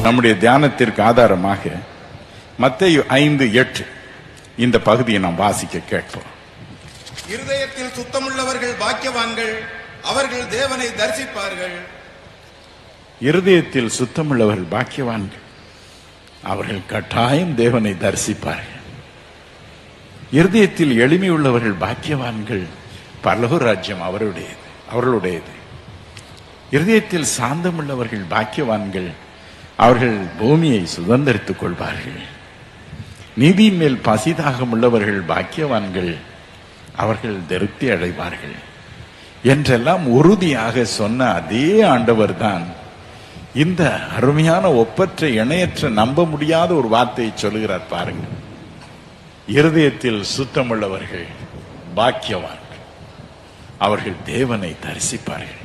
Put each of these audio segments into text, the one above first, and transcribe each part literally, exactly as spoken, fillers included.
நம்முடைய தியானத்திற்கு ஆதாரமாக மத்தேயு ஐந்து எட்டு இந்த பகுதியை நாம் வாசிக்க கேட்போம். இருதயத்தில் சுத்தமுள்ளவர்கள் பாக்கியவான்கள், அவர்கள் தேவனை தரிசிப்பார்கள். இருதயத்தில் சுத்தமுள்ளவர்கள் பாக்கியவான்கள், அவர்கள் கட்டாயம் தேவனை தரிசிப்பார்கள். இருதயத்தில் எளிமை உள்ளவர்கள் பாக்கியவான்கள், பரலோக ராஜ்யம் அவருடையது அவர்களுடையது. இருதயத்தில் சாந்தமுள்ளவர்கள் பாக்கியவான்கள், அவர்கள் பூமியை சுதந்திரித்துக் கொள்வார்கள். நீதியின் மேல் பசிதாகம் உள்ளவர்கள் பாக்கியவான்கள், அவர்கள் திருப்தி அடைவார்கள் என்றெல்லாம் உறுதியாக சொன்ன அதே ஆண்டவர் தான் இந்த அருமையான ஒப்பற்ற இணையற்ற நம்ப முடியாத ஒரு வார்த்தையை சொல்லுகிறார். பாருங்கள், இருதயத்தில் சுத்தமுள்ளவர்கள் பாக்கியவான்கள், அவர்கள் தேவனை தரிசிப்பார்கள்.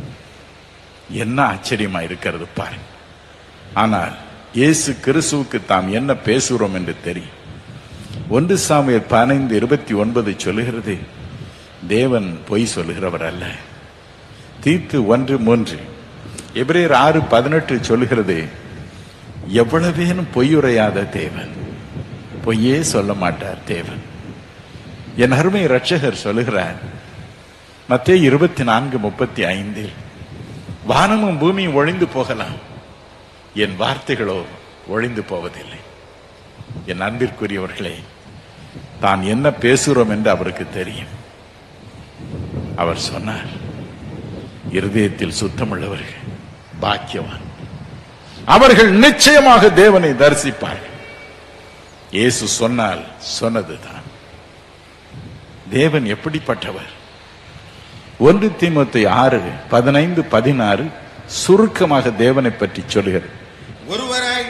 என்ன ஆச்சரியமா இருக்கிறது பாருங்க. ஆனால் இயேசு கிறிஸ்துவுக்கு தாம் என்ன பேசுகிறோம் என்று தெரியும். ஒன்று சாமுவேல் பதினைந்து இருபத்தி ஒன்பது சொல்லுகிறது, தேவன் பொய் சொல்லுகிறவர் அல்ல. தீத்து ஒன்று மூன்று, எபிரேயர் ஆறு பதினெட்டு சொல்லுகிறது, எவ்வளவேனும் பொய்யுரையாத தேவன், பொய்யே சொல்ல மாட்டார் தேவன். என் அருமை இரட்சகர் சொல்லுகிறார் மத்தேயு இருபத்தி நான்கு முப்பத்தி ஐந்தில், வானமும் பூமியும் ஒழிந்து போகலாம், என் வார்த்தைகளோ ஒழிந்து போவதில்லை. என் அன்பிற்குரியவர்களே, தான் என்ன பேசுகிறோம் என்று அவருக்கு தெரியும். அவர் சொன்னார், இருதயத்தில் சுத்தமுள்ளவர்கள் பாக்கியவான், அவர்கள் நிச்சயமாக தேவனை தரிசிப்பார்கள். இயேசு சொன்னால் சொன்னதுதான். தேவன் எப்படிப்பட்டவர்? ஒன்று தீமோத்தேயு ஆறு பதினைந்து பதினாறு சுருக்கமாக தேவனை பற்றி சொல்லுகிறது. ஒருவராய்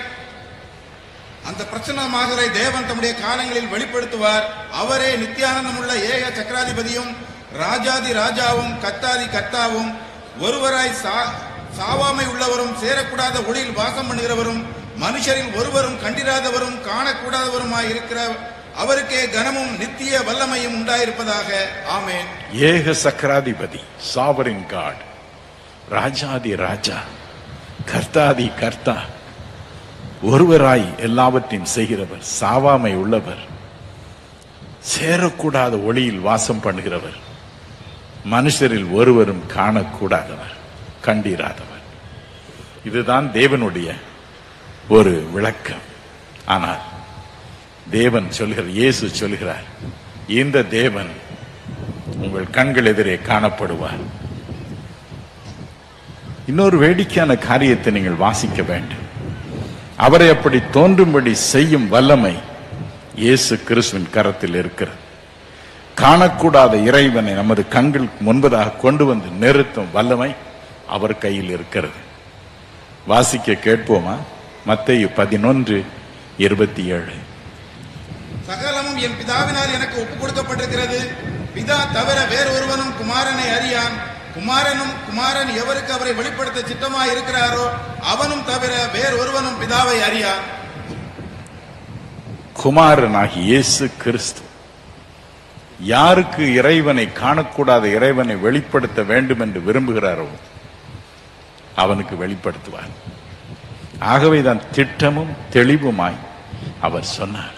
அந்த பிரச்சனமாகலை தேவன் தம்முடைய காலங்களில் வெளிப்படுத்துவார். அவரே நித்தியானந்தம் உள்ள ஏக சக்கராதிபதியும் ராஜாதி ராஜாவும் கர்த்தாதி கர்த்தாவும், ஒருவராய் சாவாமை உள்ளவரும் சேரக்கூடாத ஒளியில் வாசம் பண்ணுகிறவரும் மனுஷரில் ஒருவரும் கண்டிராதவரும் காணக்கூடாதவருமாய் இருக்கிற அவருக்கே கனமும் நித்திய வல்லமையும் உண்டாயிருப்பதாக. ஆமென். ஏக சக்கராதிபதி, சாவரின் காட், ராஜாதி ராஜா, கர்த்தாதி கர்த்தா, ஒருவராய் எல்லாவற்றையும் செய்கிறவர், சாவாமை உள்ளவர், சேரக்கூடாத ஒளியில் வாசம் பண்ணுகிறவர், மனுஷரில் ஒருவரும் காணக்கூடாதவர், கண்டிராதவர். இதுதான் தேவனுடைய ஒரு விளக்கம். ஆனால் தேவன் சொல்கிறார், இயேசு சொல்கிறார், இந்த தேவன் உங்கள் கண்கள் எதிரே காணப்படுவார். இன்னொரு வேடிக்கையான காரியத்தை நீங்கள் வாசிக்க வேண்டும். அவரை அப்படி தோன்றும்படி செய்யும் வல்லமை இயேசு கிறிஸ்துவின் கரத்தில் இருக்கிறது. காணக்கூடாத இறைவனை நமது கண்களுக்கு முன்பதாக கொண்டு வந்து நிறுத்தும் வல்லமை அவர் கையில் இருக்கிறது. வாசிக்க கேட்போமா? மத்தேயு பதினொன்று இருபத்தி ஏழு. சகலமும் என் பிதாவினால் எனக்கு ஒப்புக் கொடுக்கப்பட்டிருக்கிறது. பிதா தவிர வேறொருவனும் குமாரனை அறியான். குமாரனும் குமாரன் எவருக்கு அவரை வெளிப்படுத்த சித்தமாய் இருக்கிறாரோ அவனும் தவிர வேறொருவனும் பிதாவை அறியான். குமாரனாகி இயேசு கிறிஸ்து யாருக்கு இறைவனை, காணக்கூடாத இறைவனை வெளிப்படுத்த வேண்டும் என்று விரும்புகிறாரோ அவனுக்கு வெளிப்படுத்துவார். ஆகவேதான் திட்டமும் தெளிவுமாய் அவர் சொன்னார்,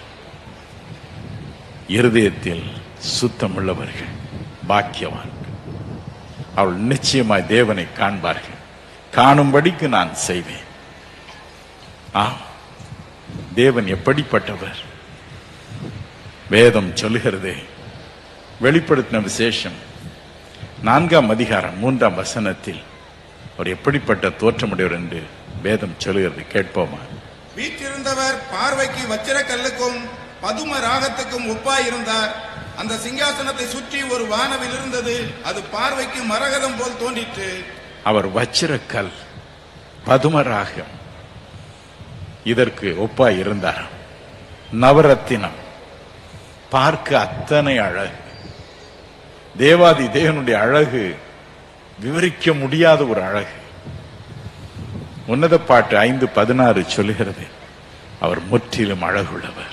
இருதயத்தில் சுத்தமுள்ளவர்கள் பாக்கியவான், அவள் நிச்சயமாய் தேவனை காண்பார்கள். காணும்படிக்கு நான் செய்வேன். ஆம், தேவன் எப்படிப்பட்டவர்? வேதம் சொல்லுகிறதே, வெளிப்படுத்தின விசேஷம் நான்காம் அதிகாரம் மூன்றாம் வசனத்தில் அவர் எப்படிப்பட்ட தோற்றமுடையவர் என்று வேதம் சொல்லுகிறது. கேட்போமா? வீற்றிருந்தவர் பார்வைக்கு வச்சிர கல்லுக்கும் பதும ராகத்துக்கும் ஒப்பாய் இருந்தார். அந்த சிங்காசனத்தை சுற்றி ஒரு வானவில் இருந்தது, அது பார்வைக்கு மரகதம் போல் தோன்றிற்று. அவர் வச்சிரக்கல், பதுமராகம் இதற்கு ஒப்பாய் இருந்தார். நவரத்தினம், பார்க்க அத்தனை அழகு, தேவாதி தேவனுடைய அழகு விவரிக்க முடியாத ஒரு அழகு. உன்னத பாட்டு ஐந்து பதினாறு சொல்லுகிறது, அவர் முற்றிலும் அழகுள்ளவர்.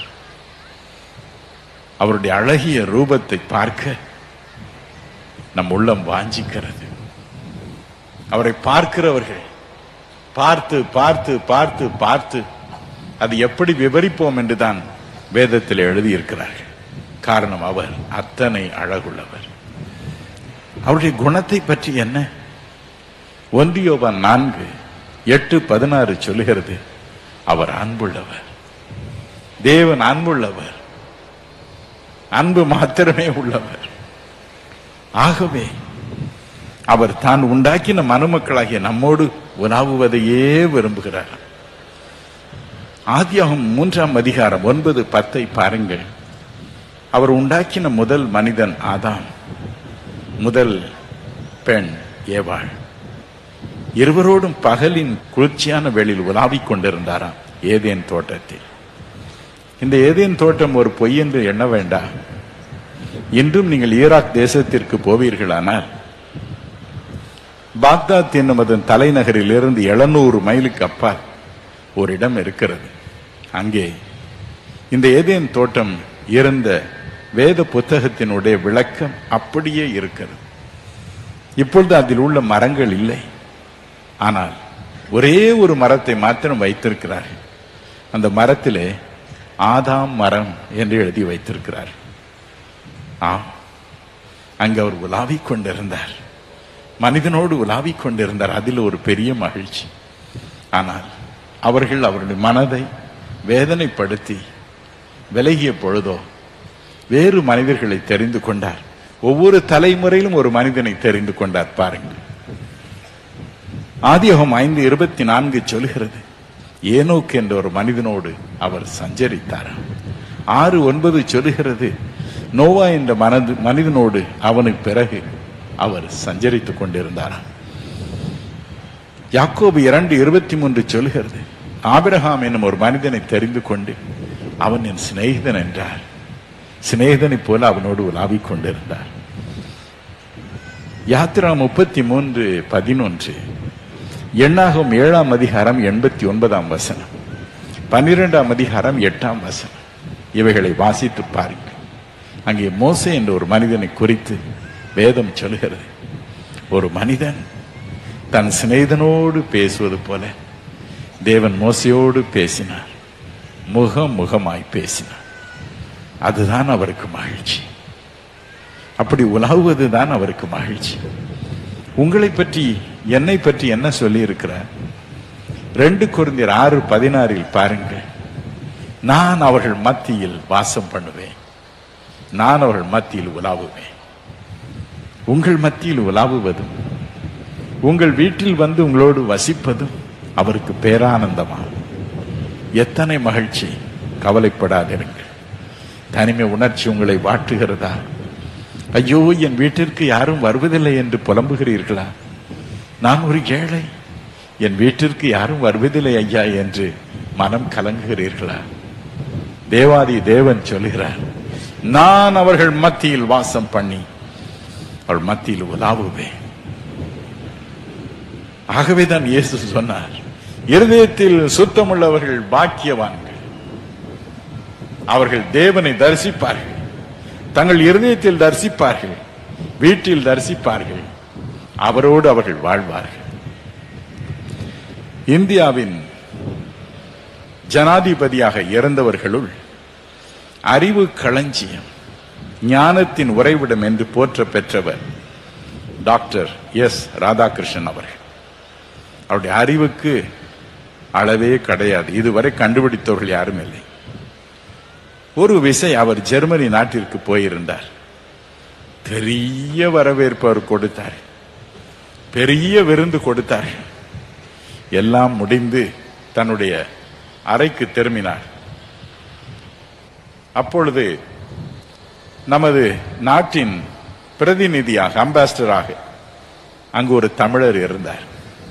அவருடைய அழகிய ரூபத்தை பார்க்க நம் உள்ளம் வாஞ்சிக்கிறது. அவரை பார்க்கிறவர்கள் பார்த்து பார்த்து பார்த்து பார்த்து அது எப்படி விவரிப்போம் என்றுதான் வேதத்தில் எழுதியிருக்கிறார்கள். காரணம், அவர் அத்தனை அழகுள்ளவர். அவருடைய குணத்தை பற்றி என்ன? ஒன்று யோவான் நான்கு எட்டு பதினாறு சொல்லுகிறது, அவர் அன்புள்ளவர். தேவன் அன்புள்ளவர், அன்பு மாத்திரமே உள்ளவர். ஆகவே அவர் தான் உண்டாக்கின மனுமக்களாகிய நம்மோடு உலாவுவதையே விரும்புகிறார். ஆதியாகமம் மூன்றாம் அதிகாரம் ஒன்பது பத்தை பாருங்கள். அவர் உண்டாக்கின முதல் மனிதன் ஆதாம், முதல் பெண் ஏவாள். இருவரோடும் பகலின் குளிர்ச்சியான வேளையில் உலாவிக் கொண்டிருந்தாராம் ஏதேன் தோட்டத்தில். இந்த ஏதேன் தோட்டம் ஒரு பொய் என்று எண்ண வேண்டாம். இன்றும் நீங்கள் ஈராக் தேசத்திற்கு போவீர்களானால் பாக்தாத் என்னும் அதன் தலைநகரில் இருந்து எழுநூறு மைலுக்கு அப்பால் ஒரு இடம் இருக்கிறது. அங்கே இந்த ஏதேன் தோட்டம் இருந்த வேத புத்தகத்தினுடைய விளக்கம் அப்படியே இருக்கிறது. இப்பொழுது அதில் உள்ள மரங்கள் இல்லை, ஆனால் ஒரே ஒரு மரத்தை மாத்திரம் வைத்திருக்கிறார்கள். அந்த மரத்திலே ஆதாம் மரம் என்று எழுதி வைத்திருக்கிறார். ஆம், அங்கு அவர் உலாவிக் கொண்டிருந்தார், மனிதனோடு உலாவிக் கொண்டிருந்தார். அதில் ஒரு பெரிய மகிழ்ச்சி. ஆனால் அவர்கள் அவருடைய மனதை வேதனைப்படுத்தி விலகிய பொழுதோ வேறு மனிதர்களை தெரிந்து கொண்டார். ஒவ்வொரு தலைமுறையிலும் ஒரு மனிதனை தெரிந்து கொண்டார். பாருங்கள், ஆதியாகமம் ஐந்து இருபத்தி நான்கு சொல்கிறது, ஏனோக்கு என்ற ஒரு மனிதனோடு அவர் சஞ்சரித்தார். ஆறு ஒன்பது சொல்லுகிறது, நோவா என்ற மனது மனிதனோடு அவனுக்கு பிறகு அவர் சஞ்சரித்துக் கொண்டிருந்தாராம். யாக்கோபு இரண்டு இருபத்தி மூன்று சொல்கிறது, ஆபிரகாம் என்னும் ஒரு மனிதனை தெரிந்து கொண்டு அவன் என் சிநேகிதன் என்றார். சிநேகிதனை போல அவனோடு உலாவிக் கொண்டிருந்தார். யாத்திரா முப்பத்தி மூன்று பதினொன்று, எண்ணாகும் ஏழாம் அதிகாரம் எண்பத்தி ஒன்பதாம் வசனம், பன்னிரெண்டாம் அதிகாரம் எட்டாம் வசனம், இவைகளை வாசித்து பாருங்கள். அங்கே மோசே என்ற ஒரு மனிதனை குறித்து வேதம் சொல்கிறது, ஒரு மனிதன் தன் சிநேகிதனோடு பேசுவது போல தேவன் மோசையோடு பேசினார், முகம் முகமாய் பேசினார். அதுதான் அவருக்கு மகிழ்ச்சி. அப்படி உலாவுவதுதான் அவருக்கு மகிழ்ச்சி. உங்களை பற்றி என்னை பற்றி என்ன சொல்லி இருக்கிறார்? ரெண்டு கொரிந்தியர் ஆறு பதினாறில் பாருங்கள், நான் அவர்கள் மத்தியில் வாசம் பண்ணுவேன், நான் அவர்கள் மத்தியில் உலாவுவேன். உங்கள் மத்தியில் உலாவுவதும் உங்கள் வீட்டில் வந்து உங்களோடு வசிப்பதும் அவருக்கு பேரானந்தமா. எத்தனை மகிழ்ச்சி! கவலைப்படாதிருங்கள். தனிமை உணர்ச்சி உங்களை வாட்டுகிறதா? ஐயோ, என் வீட்டிற்கு யாரும் வருவதில்லை என்று புலம்புகிறீர்களா? நான் ஒரு ஏழை, என் வீட்டிற்கு யாரும் வருவதில்லை ஐயா என்று மனம் கலங்குகிறீர்களா? தேவாதி தேவன் சொல்கிறார், நான் அவர்கள் மத்தியில் வாசம் பண்ணி அவள் மத்தியில் உலாவுவேன். ஆகவேதான் இயேசு சொன்னார், இருதயத்தில் சுத்தமுள்ளவர்கள் பாக்கியவான்கள், அவர்கள் தேவனை தரிசிப்பார்கள். தங்கள் இருதயத்தில் தரிசிப்பார்கள், வீட்டில் தரிசிப்பார்கள், அவரோடு அவர்கள் வாழ்வார்கள். இந்தியாவின் ஜனாதிபதியாக இருந்தவர்களுள் அறிவு களஞ்சியம், ஞானத்தின் உறைவிடம் என்று போற்ற பெற்றவர் டாக்டர் எஸ் ராதாகிருஷ்ணன் அவர்கள். அவருடைய அறிவுக்கு அளவே கிடையாது, இதுவரை கண்டுபிடித்தவர்கள் யாரும் இல்லை. ஒரு விசை அவர் ஜெர்மனி நாட்டிற்கு போயிருந்தார். பெரிய வரவேற்பு அவர் கொடுத்தார், பெரிய விருந்து கொடுத்தார். எல்லாம் முடிந்து தன்னுடைய அறைக்கு திரும்பினார். அப்பொழுது நமது நாட்டின் பிரதிநிதியாக, அம்பாசிடராக அங்கு ஒரு தமிழர் இருந்தார்.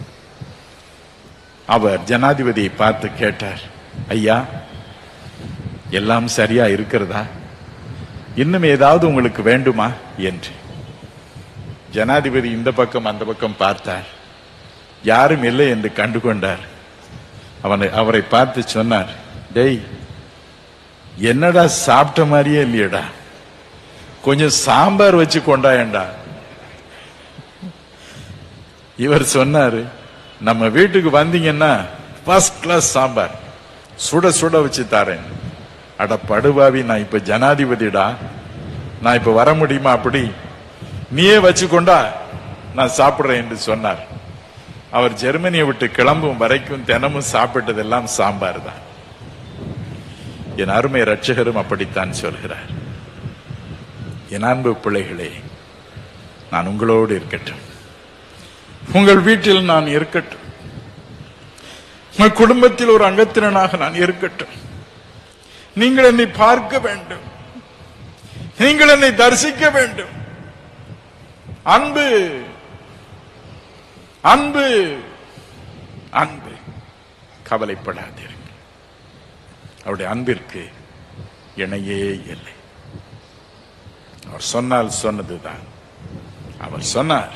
அவர் ஜனாதிபதியை பார்த்து கேட்டார், ஐயா, எல்லாம் சரியா இருக்கிறதா? இன்னும் ஏதாவது உங்களுக்கு வேண்டுமா என்று. ஜனாதிபதி இந்த பக்கம் அந்த பக்கம் பார்த்தார், யாரும் இல்லை என்று கண்டுகொண்டார். அவனை அவரை பார்த்து சொன்னார், டேய், என்னடா சாப்பிட்ட மாதிரியே இல்லையடா, கொஞ்சம் சாம்பார் வச்சு கொண்டாயண்டா. இவர் சொன்னாரு, நம்ம வீட்டுக்கு வந்தீங்கன்னா ஃபர்ஸ்ட் கிளாஸ் சாம்பார் சுட சுட வச்சு தாரேன். அட படுபாவி, நான் இப்ப ஜனாதிபதிடா, நான் இப்ப வர முடியுமா? அப்படி நீயே வச்சுக்கொண்டா நான் சாப்பிடுறேன் என்று சொன்னார். அவர் ஜெர்மனியை விட்டு கிளம்பும் வரைக்கும் தினமும் சாப்பிட்டதெல்லாம் சாம்பார் தான். என் அருமை ரட்சகரும் அப்படித்தான் சொல்கிறார். என் அன்பு பிள்ளைகளே, நான் உங்களோடு இருக்கட்டும், உங்கள் வீட்டில் நான் இருக்கட்டும், உங்கள் குடும்பத்தில் ஒரு அங்கத்தினனாக நான் இருக்கட்டும். நீங்கள் என்னை பார்க்க வேண்டும், நீங்கள் என்னை தரிசிக்க வேண்டும். அன்பு அன்பு அன்பு கவலைப்படாதீர்கள். அவருடைய அன்பிற்கு இணையே இல்லை. அவர் சொன்னால் சொன்னதுதான். அவர் சொன்னார்,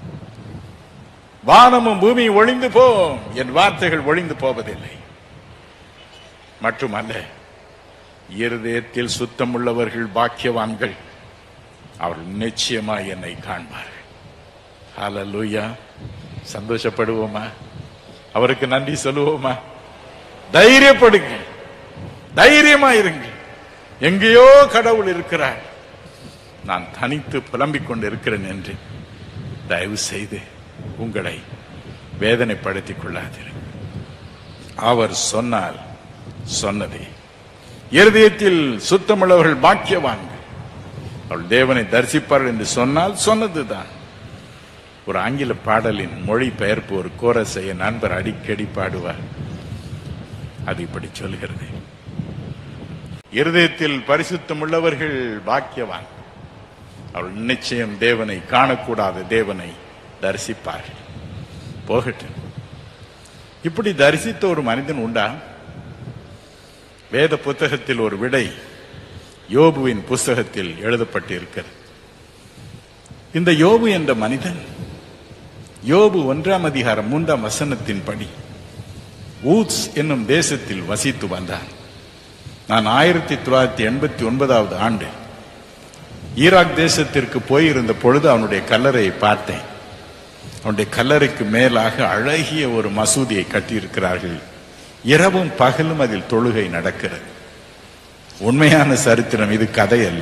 வானமும் பூமியும் ஒழிந்து போம், என் வார்த்தைகள் ஒழிந்து போவதில்லை. மட்டுமல்ல, இருதயத்தில் சுத்தம் உள்ளவர்கள் பாக்கியவான்கள், அவர்கள் நிச்சயமாய் என்னை காண்பார்கள். ஹல்லேலூயா. சந்தோஷப்படுவோமா? அவருக்கு நன்றி சொல்லுவோமா? தைரியப்படுங்க, தைரியமா இருங்க. எங்கேயோ கடவுள் இருக்கிறார், நான் தனித்து புலம்பிக் கொண்டு இருக்கிறேன் என்று தயவு செய்து உங்களை வேதனைப்படுத்திக் கொள்ளாதீர்கள். அவர் சொன்னால் சொன்னதே. இருதயத்தில் சுத்தமுள்ளவர்கள் பாக்கியவான்கள், அவள் தேவனை தரிசிப்பார்கள் என்று சொன்னால் சொன்னதுதான். ஒரு ஆங்கில பாடலின் மொழி பெயர்ப்பு ஒரு கோரஸை என் நண்பர் அடிக்கடி பாடுவார். அது இப்படி சொல்கிறது, இருதயத்தில் பரிசுத்தம் உள்ளவர்கள் பாக்கியவான், அவள் நிச்சயம் தேவனை காணக்கூடாத தேவனை தரிசிப்பார்கள். போகட்டும். இப்படி தரிசித்த ஒரு மனிதன் உண்டா? வேத புத்தகத்தில் ஒரு விடை யோபுவின் புஸ்தகத்தில் எழுதப்பட்டிருக்கிறது. இந்த யோபு என்ற மனிதன், யோபு ஒன்றாம் அதிகாரம் மூன்றாம் வசனத்தின் படி ஊத்ஸ் என்னும் தேசத்தில் வசித்து வந்தான். நான் ஆயிரத்தி தொள்ளாயிரத்தி எண்பத்தி ஒன்பதாவது ஆண்டு ஈராக் தேசத்திற்கு போயிருந்த பொழுது அவனுடைய கல்லறையை பார்த்தேன். அவனுடைய கல்லறைக்கு மேலாக அழகிய ஒரு மசூதியை கட்டியிருக்கிறார்கள். இரவும் பகலும் அதில் தொழுகை நடக்கிறது. உண்மையான சரித்திரம், இது கதை அல்ல.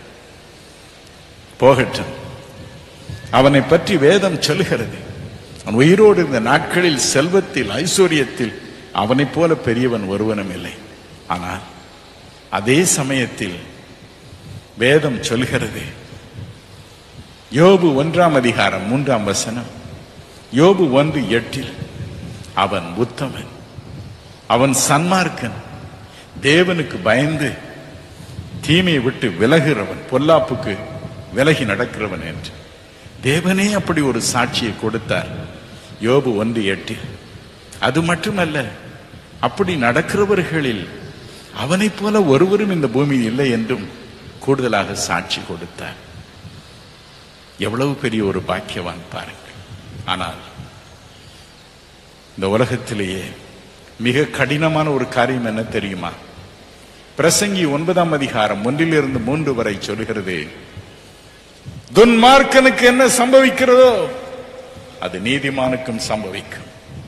போகட்டும். அவனை பற்றி வேதம் சொல்லுகிறது, அவன் உயிரோடு இருந்த நாட்களில் செல்வத்தில் ஐஸ்வர்யத்தில் அவனை போல பெரியவன் ஒருவனும் இல்லை. ஆனால் அதே சமயத்தில் வேதம் சொல்கிறது, யோபு ஒன்றாம் அதிகாரம் மூன்றாம் வசனம், யோபு ஒன்று எட்டில், அவன் உத்தமன், அவன் சன்மார்க்கன், தேவனுக்கு பயந்து தீமையை விட்டு விலகிறவன், பொல்லாப்புக்கு விலகி நடக்கிறவன் என்று தேவனே அப்படி ஒரு சாட்சியை கொடுத்தார். யோபு ஒன்று எட்டில். அது மட்டுமல்ல, அப்படி நடக்கிறவர்களில் அவனைப் போல ஒருவரும் இந்த பூமியில் இல்லை என்றும் கூடுதலாக சாட்சி கொடுத்தார். எவ்வளவு பெரிய ஒரு பாக்கியவான் பாருங்கள். ஆனால் இந்த உலகத்திலேயே மிக கடினமான ஒரு காரியம் என்ன தெரியுமா? பிரசங்கி ஒன்பதாம் அதிகாரம் ஒன்றிலிருந்து மூன்று வரை சொல்கிறது, துன்மார்க்கனுக்கு என்ன சம்பவிக்கிறதோ அது நீதிமானுக்கும் சம்பவிக்கும்.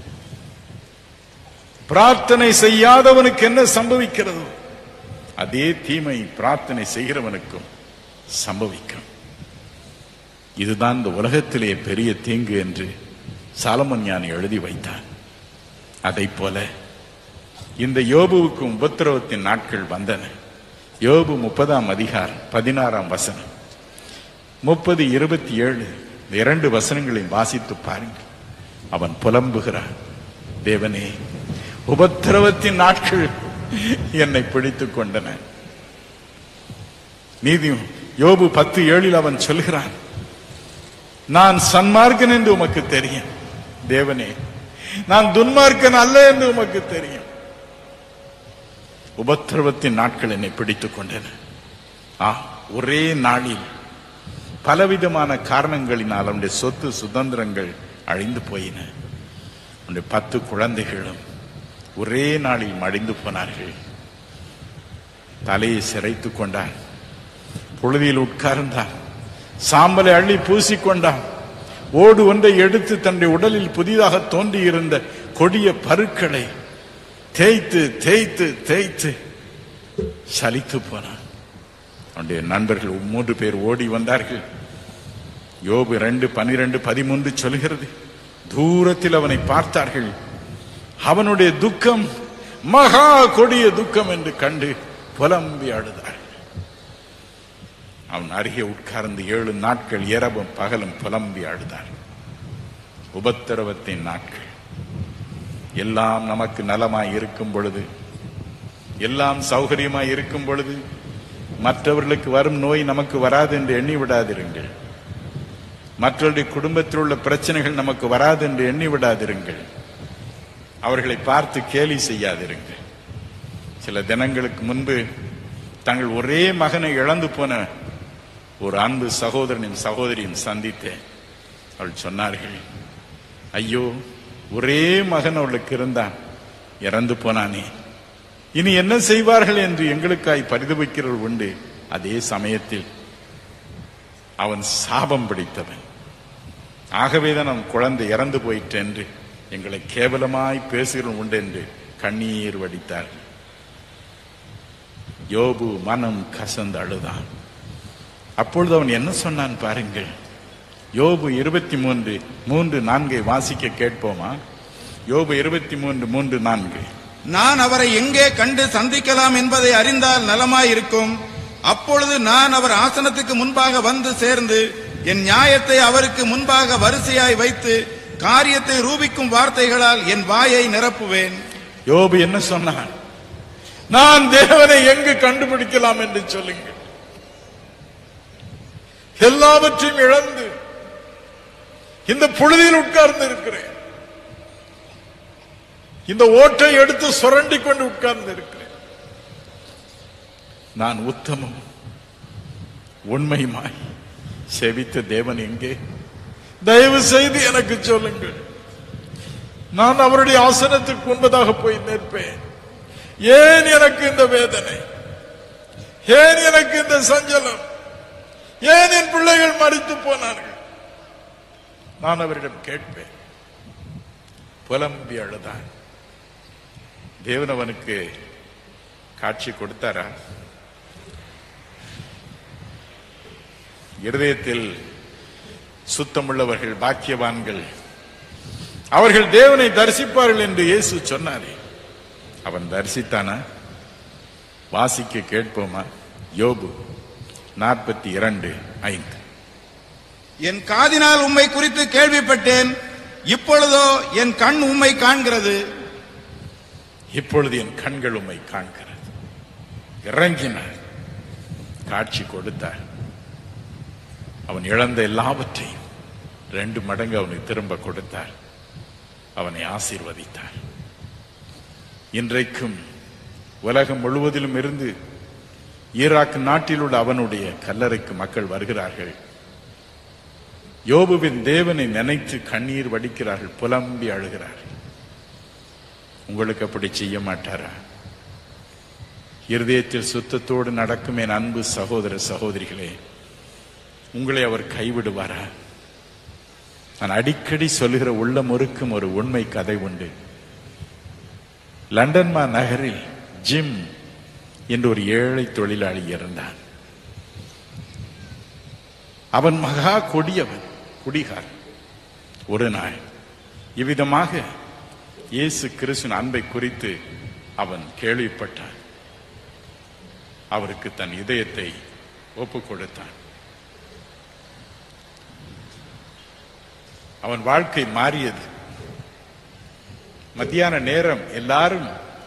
பிரார்த்தனை செய்யாதவனுக்கு என்ன சம்பவிக்கிறதோ அதே தீமை பிரார்த்தனை செய்கிறவனுக்கும் சம்பவிக்கும். இதுதான் இந்த உலகத்திலே பெரிய தீங்கு என்று சாலமோன் ஞானி எழுதி வைத்தார். அதை போல இந்த யோபுவுக்கும் உபத்திரவத்தின் நாட்கள் வந்தன. யோபு முப்பதாம் அதிகாரம் பதினாறாம் வசனம், முப்பது இருபத்தி ஏழு இரண்டு வசனங்களையும் வாசித்து பாருங்கள். அவன் புலம்புகிறான், தேவனே, உபத்திரவத்தின் நாட்கள் என்னை பிடித்துக் கொண்டன. நீதி யோபு பத்து ஏழில் அவன் சொல்கிறான், நான் சன்மார்க்கன் என்று உமக்கு தெரியும், தேவனே நான் துன்மார்க்கன் அல்ல என்று உமக்கு தெரியும். உபத்திரவத்தின் நாட்கள் என்னை பிடித்துக் கொண்டன. ஆ, ஒரே நாளில் பலவிதமான காரணங்களினால் அவனுடைய சொத்து சுதந்திரங்கள் அழிந்து போயின. அவனுடைய பத்து குழந்தைகளும் ஒரே நாளில் மடிந்து போனார்கள். தலையை சிரைத்துக் கொண்டான், புழுதியில் உட்கார்ந்தான், சாம்பலை அள்ளி பூசிக்கொண்டான், ஓடு ஒன்றை எடுத்து தன்னுடைய உடலில் புதிதாக தோன்றியிருந்த கொடிய பருக்களை தேய்த்து தேய்த்து தேய்த்து சலித்து போனான். அவனுடைய நண்பர்கள் மூன்று பேர் ஓடி வந்தார்கள். யோபு ரெண்டு பனிரெண்டு பதிமூன்று சொல்கிறது, தூரத்தில் அவனை பார்த்தார்கள். அவனுடைய துக்கம் மகா கொடிய துக்கம் என்று கண்டு புலம்பி அழுதார்கள். அவன் அருகே உட்கார்ந்து ஏழு நாட்கள் இரவும் பகலும் புலம்பி அழுதார். உபத்திரவத்தின் நாட்கள். எல்லாம் நமக்கு நலமாய் இருக்கும் பொழுது, எல்லாம் சௌகரியமாய் இருக்கும் பொழுது மற்றவர்களுக்கு வரும் நோய் நமக்கு வராது என்று எண்ணி விடாதிருங்கள். மற்றவருடைய குடும்பத்தில் உள்ள பிரச்சனைகள் நமக்கு வராது என்று எண்ணி விடாதிருங்கள். அவர்களை பார்த்து கேலி செய்யாதிருங்கள். சில தினங்களுக்கு முன்பு தங்கள் ஒரே மகனை இழந்து போன ஒரு அன்பு சகோதரனின் சகோதரியும் சந்தித்தேன். அவள் சொன்னார்கள், ஐயோ, ஒரே மகன் அவளுக்கு இருந்தான், இறந்து போனானே, இனி என்ன செய்வார்கள் என்று எங்களுக்காய் பரிதவிக்கிறவர்கள் உண்டு. அதே சமயத்தில் அவன் சாபம் பிடித்தவன். ஆகவேதான் அவன் குழந்தை இறந்து போயிற்று என்று எங்களை கேவலமாய் பேசுகிறவன் உண்டு என்று கண்ணீர் வடித்தார். யோபு மனம் கசந்து அழுதான். அப்பொழுது அவன் என்ன சொன்னான் பாருங்கள். யோபு இருபத்தி மூன்று மூன்று நான்கை வாசிக்க கேட்போமா? யோபு இருபத்தி மூன்று மூன்று நான்கு. நான் அவரை எங்கே கண்டு சந்திக்கலாம் என்பதை அறிந்தால் நலமாயிருக்கும். அப்பொழுது நான் அவர் ஆசனத்துக்கு முன்பாக வந்து சேர்ந்து என் நியாயத்தை அவருக்கு முன்பாக வரிசையாய் வைத்து காரியத்தை ரூபிக்கும் வார்த்தைகளால் என் வாயை நிரப்புவேன். யோபு என்ன சொன்னான்? நான் தேவனை எங்கு கண்டுபிடிக்கலாம் என்று சொல்லுங்கள். எல்லாவற்றையும் இழந்து இந்த புழுதியில் உட்கார்ந்து இருக்கிறேன். இந்த ஓட்டை எடுத்து சுரண்டி கொண்டு உட்கார்ந்து இருக்கிறேன். நான் உத்தமம் உண்மையுமாய் செவித்த தேவன் எங்கே? தயவு செய்து எனக்கு சொல்லுங்கள். நான் அவருடைய ஆசனத்துக்கு முன்பதாக போய் நிற்பேன். ஏன் எனக்கு இந்த வேதனை? ஏன் எனக்கு இந்த சஞ்சலம்? ஏன் என் பிள்ளைகள் மரித்து போனார்கள்? நான் அவரிடம் கேட்பேன். புலம்பி அழுதான். தேவன் அவனுக்கு காட்சி கொடுத்தாரா? இருதயத்தில் சுத்தமுள்ளவர்கள் பாக்கியவான்கள், அவர்கள் தேவனை தரிசிப்பார்கள் என்று இயேசு சொன்னாரே, அவன் தரிசித்தானா? வாசிக்க கேட்போமா? யோபு நாற்பத்தி இரண்டு ஐந்து. என் காதினால் உம்மை குறித்து கேள்விப்பட்டேன், இப்பொழுதோ என் கண் உம்மை காண்கிறது. இப்பொழுது என் கண்கள் உம்மை காண்கிறது. இறங்கினார், காட்சி கொடுத்தார். அவன் இழந்த எல்லாவற்றையும் ரெண்டு மடங்கு அவனுக்கு திரும்ப கொடுத்தார். அவனை ஆசீர்வதித்தார். இன்றைக்கும் உலகம் முழுவதிலும் இருந்து ஈராக் நாட்டில் உள்ள அவனுடைய கல்லறைக்கு மக்கள் வருகிறார்கள். யோபுவின் தேவனை நினைத்து கண்ணீர் வடிக்கிறார்கள், புலம்பி அழுகிறார்கள். உங்களுக்கு அப்படி செய்ய மாட்டாரா? இருதயத்தில் சுத்தத்தோடு நடக்கும் என் அன்பு சகோதர சகோதரிகளே, உங்களை அவர் கைவிடுவாரா? நான் அடிக்கடி சொல்லுகிற உள்ளம் ஒருக்கும் ஒரு உண்மை கதை உண்டு. லண்டன் மா நகரில் ஜிம் என்று ஒரு ஏழை தொழிலாளி இருந்தான். அவன் மகா கொடியவன், குடிகாரன். ஒரு நாள் இவ்விதமாக இயேசு கிறிஸ்துவின் அன்பை குறித்து அவன் கேள்விப்பட்டான். அவருக்கு தன் இதயத்தை ஒப்புக் கொடுத்தான். அவன் வாழ்க்கை மாறியது. மத்தியான நேரம் எல்லாரும்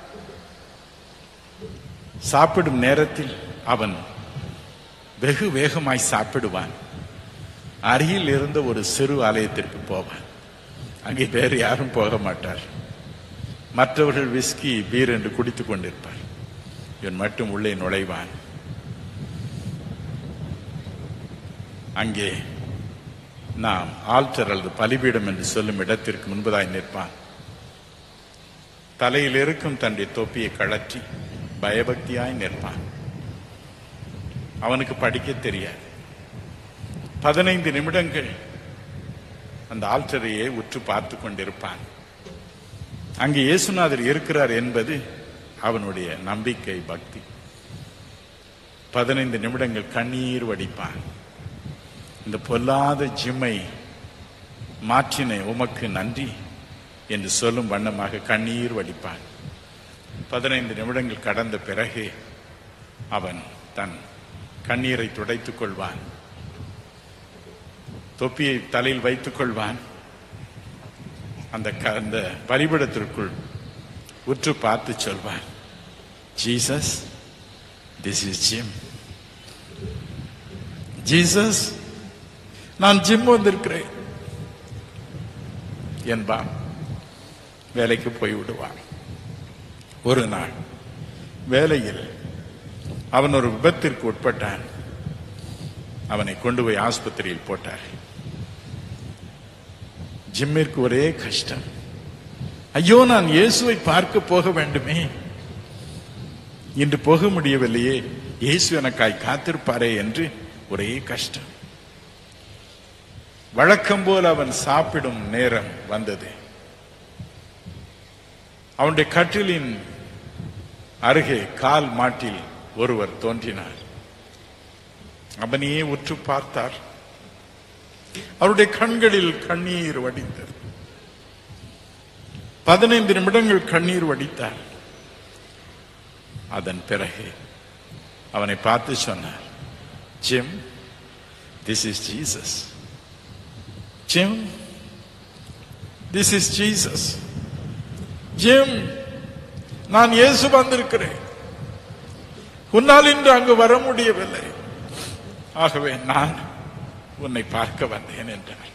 சாப்பிடும் நேரத்தில் அவன் வெகு வேகமாய் சாப்பிடுவான். அருகில் இருந்த ஒரு சிறு ஆலயத்திற்கு போவான். அங்கே வேறு யாரும் போக மாட்டார். மற்றவர்கள் விஸ்கி பீர் என்று குடித்துக் கொண்டிருப்பார். இவன் மட்டும் உள்ளே நுழைவான். அங்கே நாம் ஆல்டர் அல்லது பலிபீடம் என்று சொல்லும் இடத்திற்கு முன்பதாய் நிற்பான். தலையில் இருக்கும் தன்னுடைய தொப்பியை கழற்றி பயபக்தியாய் நிற்பான். அவனுக்கு படிக்க தெரியாது. பதினைந்து நிமிடங்கள் அந்த ஆல்டரையே உற்று பார்த்து கொண்டிருப்பான். அங்கே இயேசுநாதர் இருக்கிறார் என்பது அவனுடைய நம்பிக்கை, பக்தி. பதினைந்து நிமிடங்கள் கண்ணீர் வடிப்பான். இந்த பொல்லாத ஜிம்மை மாற்றின உமக்கு நன்றி என்று சொல்லும் வண்ணமாக கண்ணீர் வடிப்பான். பதினைந்து நிமிடங்கள் கடந்த பிறகு அவன் தன் கண்ணீரை துடைத்துக் கொள்வான், தொப்பியை தலையில் வைத்துக் கொள்வான். அந்த அந்த பலிபீடத்திற்குள் உற்று பார்த்து சொல்வான், Jesus, this is Jim. Jesus, நான் ஜிம் வந்திருக்கிறேன் என்பான். வேலைக்கு போய் விடுவான். ஒரு நாள் வேலையில் அவன் ஒரு விபத்திற்கு உட்பட்டான். அவனை கொண்டு போய் ஆஸ்பத்திரியில் போட்டார். ஜிம்மிற்கு ஒரே கஷ்டம். ஐயோ, நான் இயேசுவை பார்க்க போக வேண்டுமே, இன்று போக முடியவில்லையே, இயேசு எனக்காய் காத்திருப்பாரே என்று ஒரே கஷ்டம். வழக்கம் போல் அவன் சாப்பிடும் நேரம் வந்தது. அவனுடைய கட்டிலின் அருகே கால் மாட்டில் ஒருவர் தோன்றினார். அவனையே உற்று பார்த்தார். அவருடைய கண்களில் கண்ணீர் வடிந்தது. பதினைந்து நிமிடங்கள் கண்ணீர் வடித்தார். அதன் பிறகு அவனை பார்த்து சொன்னார், Jim, this is Jesus. Jim, this is Jesus. Jim, நான் இயேசு வந்திருக்கிறேன். உன்னால் இன்று அங்கு வர முடியவில்லை, ஆகவே நான் உன்னை பார்க்க வந்தேன் என்றார்.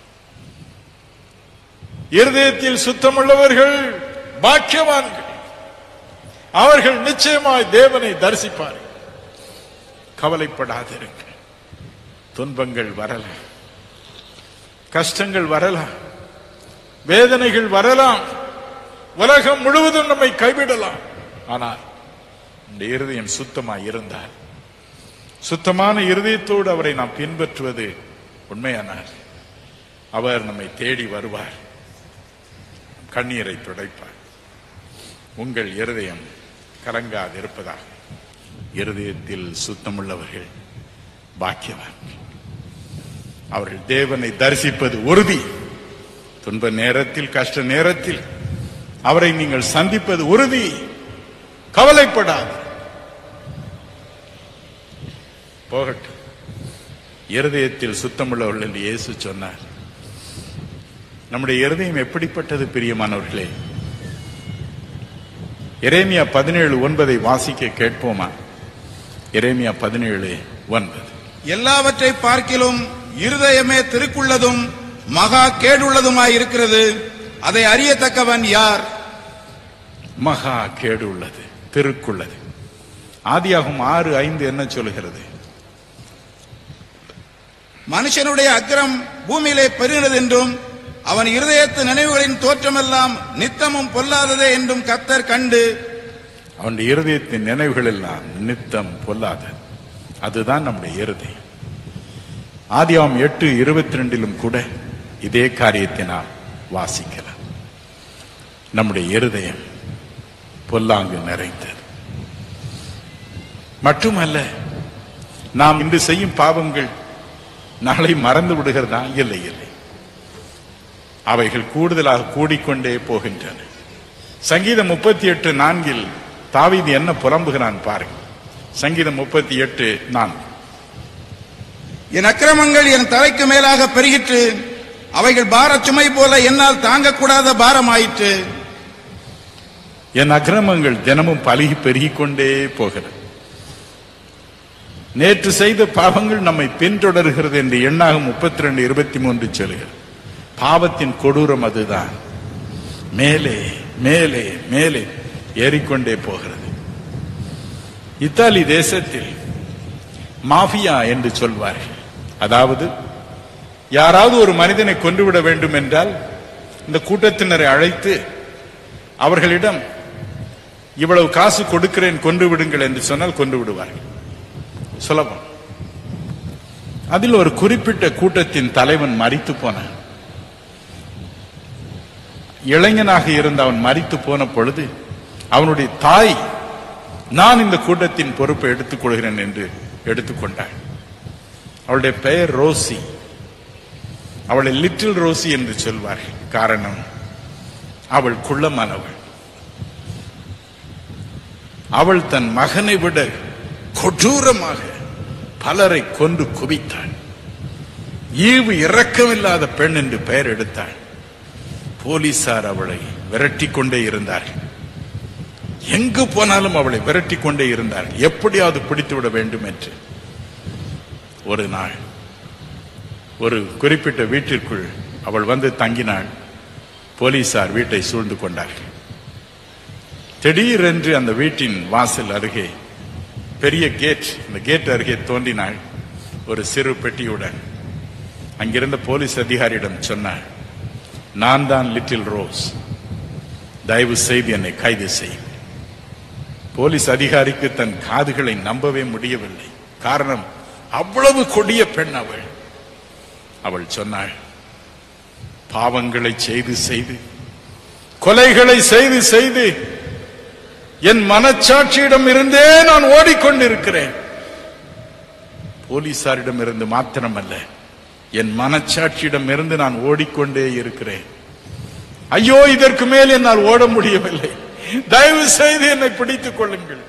இருதயத்தில் சுத்தமுள்ளவர்கள் பாக்கியவான்கள், அவர்கள் நிச்சயமாய் தேவனை தரிசிப்பார்கள். கவலைப்படாதிருங்கள். துன்பங்கள் வரலாம், கஷ்டங்கள் வரலாம், வேதனைகள் வரலாம், உலகம் முழுவதும் நம்மை கைவிடலாம். ஆனால் இந்த இருதயம் சுத்தமாய் இருந்தால், சுத்தமான இருதயத்தோடு அவரை நாம் பின்பற்றுவது உண்மையானார், அவர் நம்மை தேடி வருவார், கண்ணீரை துடைப்பார். உங்கள் இருதயம் கலங்காது இருப்பதாக. இருதயத்தில் சுத்தமுள்ளவர்கள் பாக்கியவான்கள், அவர்கள் தேவனை தரிசிப்பது உறுதி. துன்ப நேரத்தில், கஷ்ட நேரத்தில் அவரை நீங்கள் சந்திப்பது உறுதி. கவலைப்படாது, போகட்டும். இருதயத்தில் சுத்தமுள்ளவர்கள் என்று இயேசு சொன்னார். நம்முடைய இருதயம் எப்படிப்பட்டது பிரியமானவர்களே? எரேமியா பதினேழு ஒன்பதை வாசிக்க கேட்போமா? எரேமியா பதினேழு ஒன்பது. எல்லாவற்றை பார்க்கிலும் இருதயமே திருக்குள்ளதும் மகா கேடுள்ளதுமாய் இருக்கிறது, அதை அறியத்தக்கவன் யார்? மகா கேடு உள்ளது, திருக்குள்ளது. ஆதியாகமம் ஆறு ஐந்து என்ன சொல்கிறது? மனுஷனுடைய அக்கிரம் பூமியிலே பெருகிறது என்றும் அவன் இருதயத்து நினைவுகளின் தோற்றமெல்லாம் நித்தமும் பொல்லாததே என்றும் கர்த்தர் கண்டு. அவனுடைய இருதயத்தின் நினைவுகள் எல்லாம் நித்தம் பொல்லாதது. அதுதான் நம்முடைய இருதயம். ஆதியாகமம் எட்டு இருபத்தி ரெண்டிலும் கூட இதே காரியத்தை நாம் வாசிக்கலாம். நம்முடைய இருதயம் பொல்லாங்கு நிறைந்தது. மட்டுமல்ல, நாம் இன்று செய்யும் பாவங்கள் நாளை மறந்து விடுகிறதா? இல்லை, இல்லை. அவைகள் கூடுதலாக கூடிக்கொண்டே போகின்றன. சங்கீதம் முப்பத்தி எட்டு நான்கில் தாவீது என்ன புலம்புகிறான் பாருங்க. சங்கீதம் முப்பத்தி எட்டு நான்கு. என் அக்கிரமங்கள் என் தலைக்கு மேலாக பெருகிற்று, அவைகள் பார சுமை போல என்னால் தாங்கக்கூடாத பாரமாயிற்று. என் அக்கிரமங்கள் தினமும் பலுகி பெருகிக் கொண்டே போகிறது. நேற்று செய்த பாவங்கள் நம்மை பின்தொடர்கிறது என்று எண்ணாகும் முப்பத்தி ரெண்டு இருபத்தி மூன்று சொல்கிறது. பாவத்தின் கொடூரம் அதுதான். மேலே மேலே மேலே ஏறிக்கொண்டே போகிறது. இத்தாலி தேசத்தில் மாஃபியா என்று சொல்வார்கள். அதாவது யாராவது ஒரு மனிதனை கொன்றுவிட வேண்டும் என்றால் இந்த கூட்டத்தினரை அழைத்து அவர்களிடம் இவ்வளவு காசு கொடுக்கிறேன், கொன்று விடுங்கள் என்று சொன்னால் கொன்று விடுவார்கள். சுலபம். அதில் ஒரு குறிப்பிட்ட கூட்டத்தின் தலைவன் மரித்து போனான். இளைஞனாக இருந்த அவன் மரித்து போன பொழுது அவனுடைய தாய், நான் இந்த கூட்டத்தின் பொறுப்பை எடுத்துக் கொள்கிறேன் என்று எடுத்துக்கொண்டாள். அவளுடைய பெயர் ரோசி. அவளை லிட்டில் ரோசி என்று சொல்வார்கள். காரணம், அவள் குள்ளமானவள். அவள் தன் மகனை விட கொடூரமாக பலரை கொண்டு குவித்தாள். ஈவு இரக்கமில்லாத பெண் என்று பெயர் எடுத்தாள். போலீசார் அவளை விரட்டி கொண்டே இருந்தார்கள். எங்கு போனாலும் அவளை விரட்டி கொண்டே இருந்தார்கள், எப்படியாவது பிடித்து விட வேண்டும் என்று. ஒரு நாள் ஒரு குறிப்பிட்ட வீட்டிற்குள் அவள் வந்து தங்கினாள். போலீசார் வீட்டை சூழ்ந்து கொண்டார்கள். திடீரென்று அந்த வீட்டின் வாசல் அருகே பெரிய கேட், அந்த கேட் அருகே தோன்றினாள் ஒரு சிறு பெட்டியுடன். அங்கிருந்த போலீஸ் அதிகாரியிடம் சொன்னாள், நான் தான் லிட்டில் ரோஸ், தயவு செய்து என்னை கைது செய். போலீஸ் அதிகாரிக்கு தன் காதுகளை நம்பவே முடியவில்லை. காரணம், அவ்வளவு கொடிய பெண் அவள். அவள் சொன்னாள், பாவங்களை செய்து செய்து, கொலைகளை செய்து செய்து என் மனச்சாட்சியிடம் இருந்தே நான் ஓடிக்கொண்டிருக்கிறேன். போலீசாரிடம் இருந்து மாத்திரமல்ல, என் மனச்சாட்சியிடம் இருந்து நான் ஓடிக்கொண்டே இருக்கிறேன். ஐயோ, இதற்கு மேல் என்னால் ஓட முடியவில்லை, தயவு செய்து என்னை பிடித்துக் கொள்ளுங்கள்,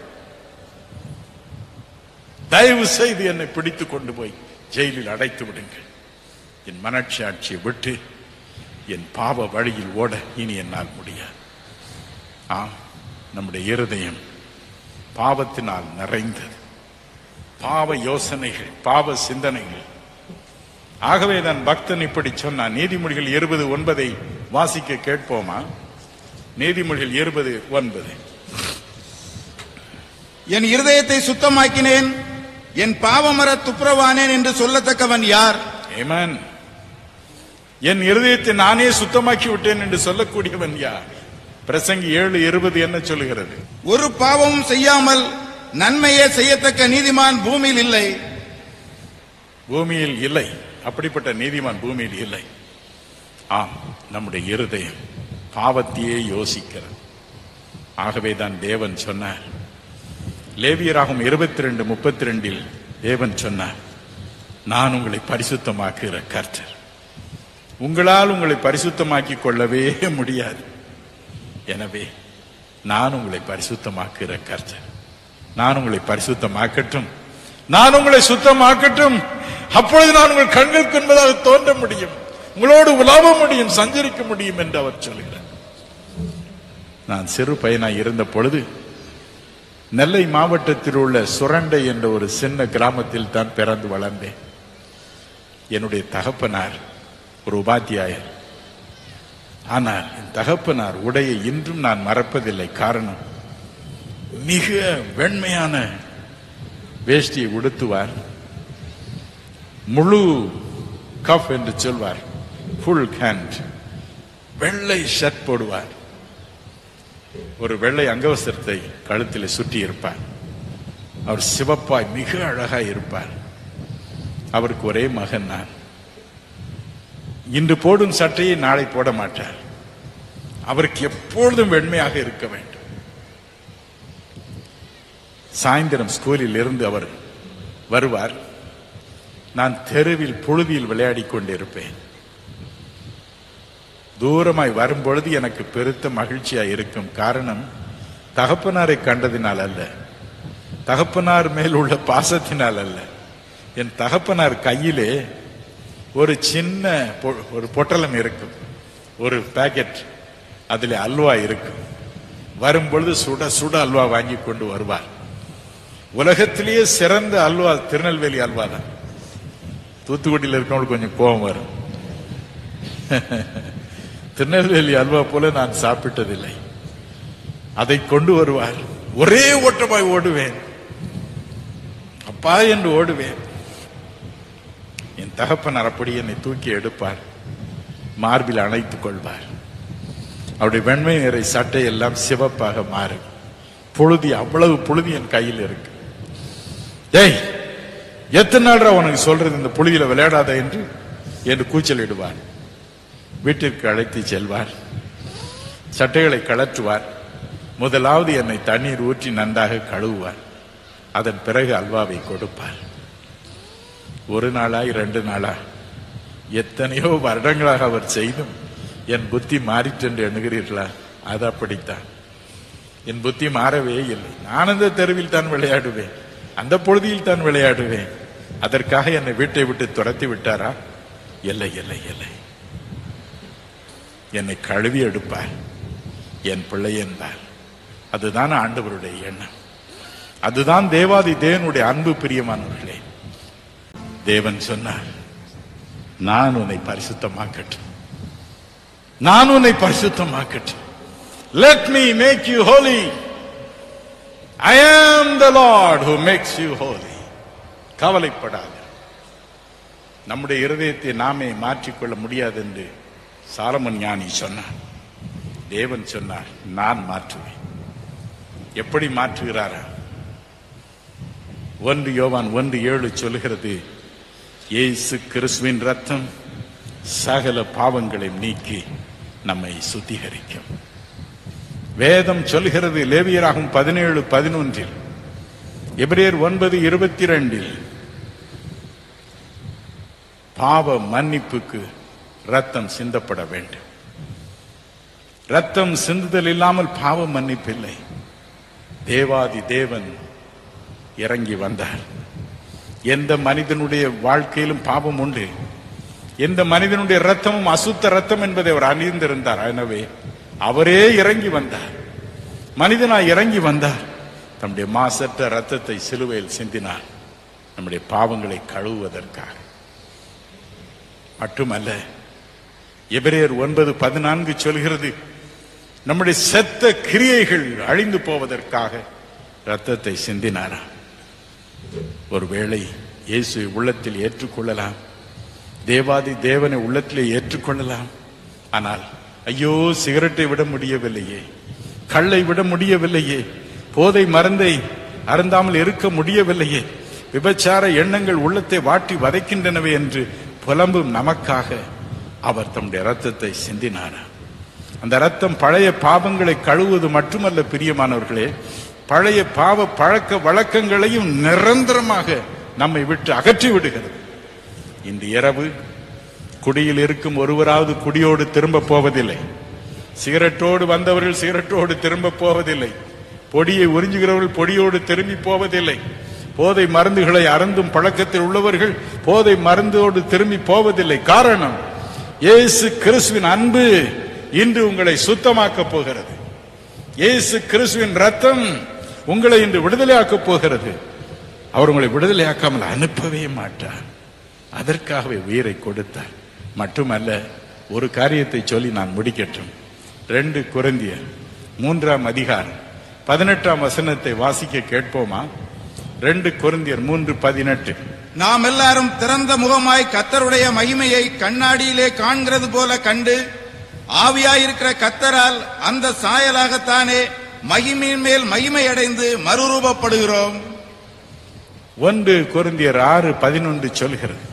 தயவு செய்து என்னை பிடித்துக் கொண்டு போய் ஜெயிலில் அடைத்து விடுங்கள். என் மனச்சாட்சியை விட்டு என் பாவ வழியில் ஓட இனி என்னால் முடியாது. ஆம், நம்முடைய இருதயம் பாவத்தினால் நிறைந்தது. பாவ யோசனைகள், பாவ சிந்தனைகள். ஆகவே தான் பக்தன் இப்படி சொன்னான். நீதிமொழிகள் இருபது ஒன்பதை வாசிக்க கேட்போமா? நீதிமொழிகள் இருபது ஒன்பது. என் இருதயத்தை சுத்தமாக்கினேன், என் பாவமர துப்புரவானேன் என்று சொல்லத்தக்கவன் யார்? ஆமென். என் இருதயத்தை நானே சுத்தமாக்கி விட்டேன் என்று சொல்லக்கூடியவன் யார்? பிரசங்கி ஏழு இருபது என்ன சொல்லுகிறது? ஒரு பாவமும் செய்யாமல் நன்மையே செய்யத்தக்க நீதிமான் பூமியில் இல்லை. பூமியில் இல்லை, அப்படிப்பட்ட நீதிமான் பூமியில் இல்லை. ஆம், நம்முடைய இருதயம் பாவத்தையே யோசிக்கிறது. ஆகவே தான் தேவன் சொன்னார், லேவியராகும் இருபத்தி ரெண்டு முப்பத்தி ரெண்டில் தேவன் சொன்னார், நான் உங்களை பரிசுத்தமாக்குகிற கர்த்தர். உங்களால் உங்களை பரிசுத்தமாக்கி கொள்ளவே முடியாது. எனவே நான் உங்களை பரிசுத்தமாக்குகிற கர்த்தர். நான் உங்களை பரிசுத்தமாக்கட்டும், நான் உங்களை சுத்தமாக்கட்டும். அப்பொழுது நான் உங்கள் கண்களுக்கு என்பதாக தோன்ற முடியும், உங்களோடு உலாவ முடியும், சஞ்சரிக்க முடியும் என்று அவர் சொல்கிறார். நான் சிறு பையனாய் இருந்த பொழுது நெல்லை மாவட்டத்தில் உள்ள சுரண்டை என்ற ஒரு சின்ன கிராமத்தில் தான் பிறந்து வளர்ந்தேன். என்னுடைய தகப்பனார் ஒரு உபாத்தியாயர். ஆனால் என் தகப்பனார் உடையை இன்றும் நான் மறப்பதில்லை. காரணம், மிக வெண்மையான வேஷ்டியை உடுத்துவார், முழு கஃப் என்று சொல்வார், ஃபுல் ஹேண்ட், வெள்ளை ஷர்ட் போடுவார், ஒரு வெள்ளை அங்கவஸ்திரத்தை கழுத்தில் சுற்றி இருப்பார். அவர் சிவப்பாய் மிக அழகாய் இருப்பார். அவருக்கு ஒரே மகன் நான். இன்று போடும் சட்டையை நாளை போட மாட்டார். அவருக்கு எப்பொழுதும் வெண்மையாக இருக்க வேண்டும். சாயந்தரம் ஸ்கூலில் இருந்து அவர் வருவார். நான் தெருவில் புழுதியில் விளையாடி கொண்டிருப்பேன். தூரமாய் வரும்பொழுது எனக்கு பெருத்த மகிழ்ச்சியா இருக்கும். காரணம், தகப்பனாரை கண்டதினால் அல்ல, தகப்பனார் மேல் உள்ள பாசத்தினால் அல்ல. என் தகப்பனார் கையிலே ஒரு சின்ன ஒரு பொட்டலம் இருக்கும், ஒரு பாக்கெட், அதில் அல்வா இருக்கும். வரும்பொழுது சுட சுட அல்வா வாங்கி கொண்டு வருவார். உலகத்திலேயே சிறந்த அல்வா திருநெல்வேலி அல்வா தான். தூத்துக்குடியில் இருக்கவங்களுக்கு கொஞ்சம் கோபம் வரும். திருநெல்வேலி அல்வா போல நான் சாப்பிட்டதில்லை. அதை கொண்டு வருவார். ஒரே ஓட்டமாய் ஓடுவேன், அப்பா என்று ஓடுவேன். என் தகப்பனார் அப்படி என்னை தூக்கி எடுப்பார், மார்பில் அணைத்துக் கொள்வார். அவருடைய வெண்மை நிற சட்டை எல்லாம் சிவப்பாக மாறும். புழுதி, அவ்வளவு புழுதி என் கையில் இருக்கு. டேய், எத்தனை நாள் உனக்கு சொல்றது இந்த புழுதியில விளையாடாத என்று என்று கூச்சலிடுவார். வீட்டிற்கு அழைத்து செல்வார். சட்டைகளை கழற்றுவார். முதலாவது என்னை தண்ணீர் ஊற்றி நன்றாக கழுவுவார். அதன் பிறகு அல்வாவை கொடுப்பார். ஒரு நாளா இரண்டு நாளா எத்தனையோ வருடங்களாக அவர் செய்தும் என் புத்தி மாறிட்டு என்று எண்ணுகிறீர்களா? அது அப்படித்தான். என் புத்தி மாறவே இல்லை. நான் அந்த தெருவில் தான் விளையாடுவேன், அந்த பொழுதில் தான் விளையாடுவேன். அதற்காக என்னை வீட்டை விட்டு துரத்தி விட்டாரா? இல்லை இல்லை இல்லை. என்னை கழுவி எடுப்பார், என் பிள்ளை என்பார். அதுதான் ஆண்டவருடைய எண்ணம். அதுதான் தேவாதி தேவனுடைய அன்பு. பிரியமானவர்களே, தேவன் சொன்னார், நான் உன்னை பரிசுத்தமாக்கட்டும், நான் உன்னை பரிசுத்தமாக்கட்டும். Let me make you holy. I am the Lord who makes you holy. கவலைப்படாத. நம்முடைய இருதயத்தை நாமே மாற்றிக்கொள்ள முடியாது என்று சாலமன் ஞானி சொன்னார். தேவன் சொன்னார், நான் மாற்றுவேன். எப்படி மாற்றுகிறாரா? ஒன்று யோவான் ஒன்று ஏழு சொல்கிறது, இயேசு கிறிஸ்துவின் ரத்தம் சகல பாவங்களை நீக்கி நம்மை சுத்திகரிக்கும். வேதம் சொல்கிறது, லேவியராகும் பதினேழு பதினொன்றில், எபிரேயர் ஒன்பது இருபத்தி ரெண்டில், பாவ மன்னிப்புக்கு ரத்தம் சிந்தப்பட வேண்டும். ரத்தம் சிந்துதல் இல்லாமல் பாவ மன்னிப்பில்லை. தேவாதி தேவன் இறங்கி வந்தார். எந்த மனிதனுடைய வாழ்க்கையிலும் பாவம் உண்டு. எந்த மனிதனுடைய ரத்தமும் அசுத்த ரத்தம் என்பதை அவர் அறிந்திருந்தார். எனவே அவரே இறங்கி வந்தார். மனிதனாய் இறங்கி வந்தார். தம்முடைய மாசற்ற ரத்தத்தை சிலுவையில் சிந்தினார், நம்முடைய பாவங்களை கழுவுவதற்காக. மட்டுமல்ல, எபிரேயர் ஒன்பது பதினான்கு சொல்கிறது, நம்முடைய செத்த கிரியைகள் அழிந்து போவதற்காக ரத்தத்தை சிந்தினாரா. ஒருவேளை இயேசுவை உள்ளத்தில் ஏற்றுக்கொள்ளலாம், தேவாதி தேவனை உள்ளத்திலே ஏற்றுக்கொள்ளலாம். ஆனால் ஐயோ, சிகரெட்டை விட முடியவில்லையே, கள்ளை விட முடியவில்லையே, போதை மருந்தை அருந்தாமல் இருக்க முடியவில்லையே, விபச்சார எண்ணங்கள் உள்ளத்தை வாட்டி வதைக்கின்றனவே என்று புலம்பும் நமக்காக அவர் தம்முடைய ரத்தத்தை சிந்தினாரா. அந்த ரத்தம் பழைய பாவங்களை கழுவுவது மட்டுமல்ல பிரியமானவர்களே, பழைய பாவ பழக்க வழக்கங்களையும் நிரந்தரமாக நம்மை விட்டு அகற்றி விடுகிறது. இன்று இரவு குடியில் இருக்கும் ஒருவராவது குடியோடு திரும்ப போவதில்லை. சிகரெட்டோடு வந்தவர்கள் சிகரெட்டோடு திரும்ப போவதில்லை. பொடியை உறிஞ்சுகிறவர்கள் பொடியோடு திரும்பி போவதில்லை. போதை மருந்துகளை அருந்தும் பழக்கத்தில் உள்ளவர்கள் போதை மருந்தோடு திரும்பி போவதில்லை. காரணம், இயேசு கிறிஸ்துவின் அன்பு இன்று உங்களை சுத்தமாக்க போகிறது. இயேசு கிறிஸ்துவின் ரத்தம் உங்களை இன்று விடுதலையாக்கப் போகிறது. அவர் உங்களை விடுதலையாக்காமல் அனுப்பவே மாட்டார். அதற்காகவே உயிரை கொடுத்தார். மட்டுமல்ல, ஒரு காரியத்தை சொல்லி நான் முடிக்கட்டும். ரெண்டு கொரிந்தியர் மூன்றாம் அதிகாரம் பதினெட்டாம் வசனத்தை வாசிக்க கேட்போமா? ரெண்டு கொரிந்தியர் மூன்று பதினெட்டு. நாம் எல்லாரும் திறந்த முகமாய் கர்த்தருடைய மகிமையை கண்ணாடியிலே காண்கிறது போல கண்டு, ஆவியாயிருக்கிற கர்த்தரால் அந்த சாயலாகத்தானே மகிமையின் மேல் மகிமை அடைந்து மறுரூபப்படுகிறோம். ஒன்று கொரிந்தியர் ஆறு பதினொன்று சொல்கிறது,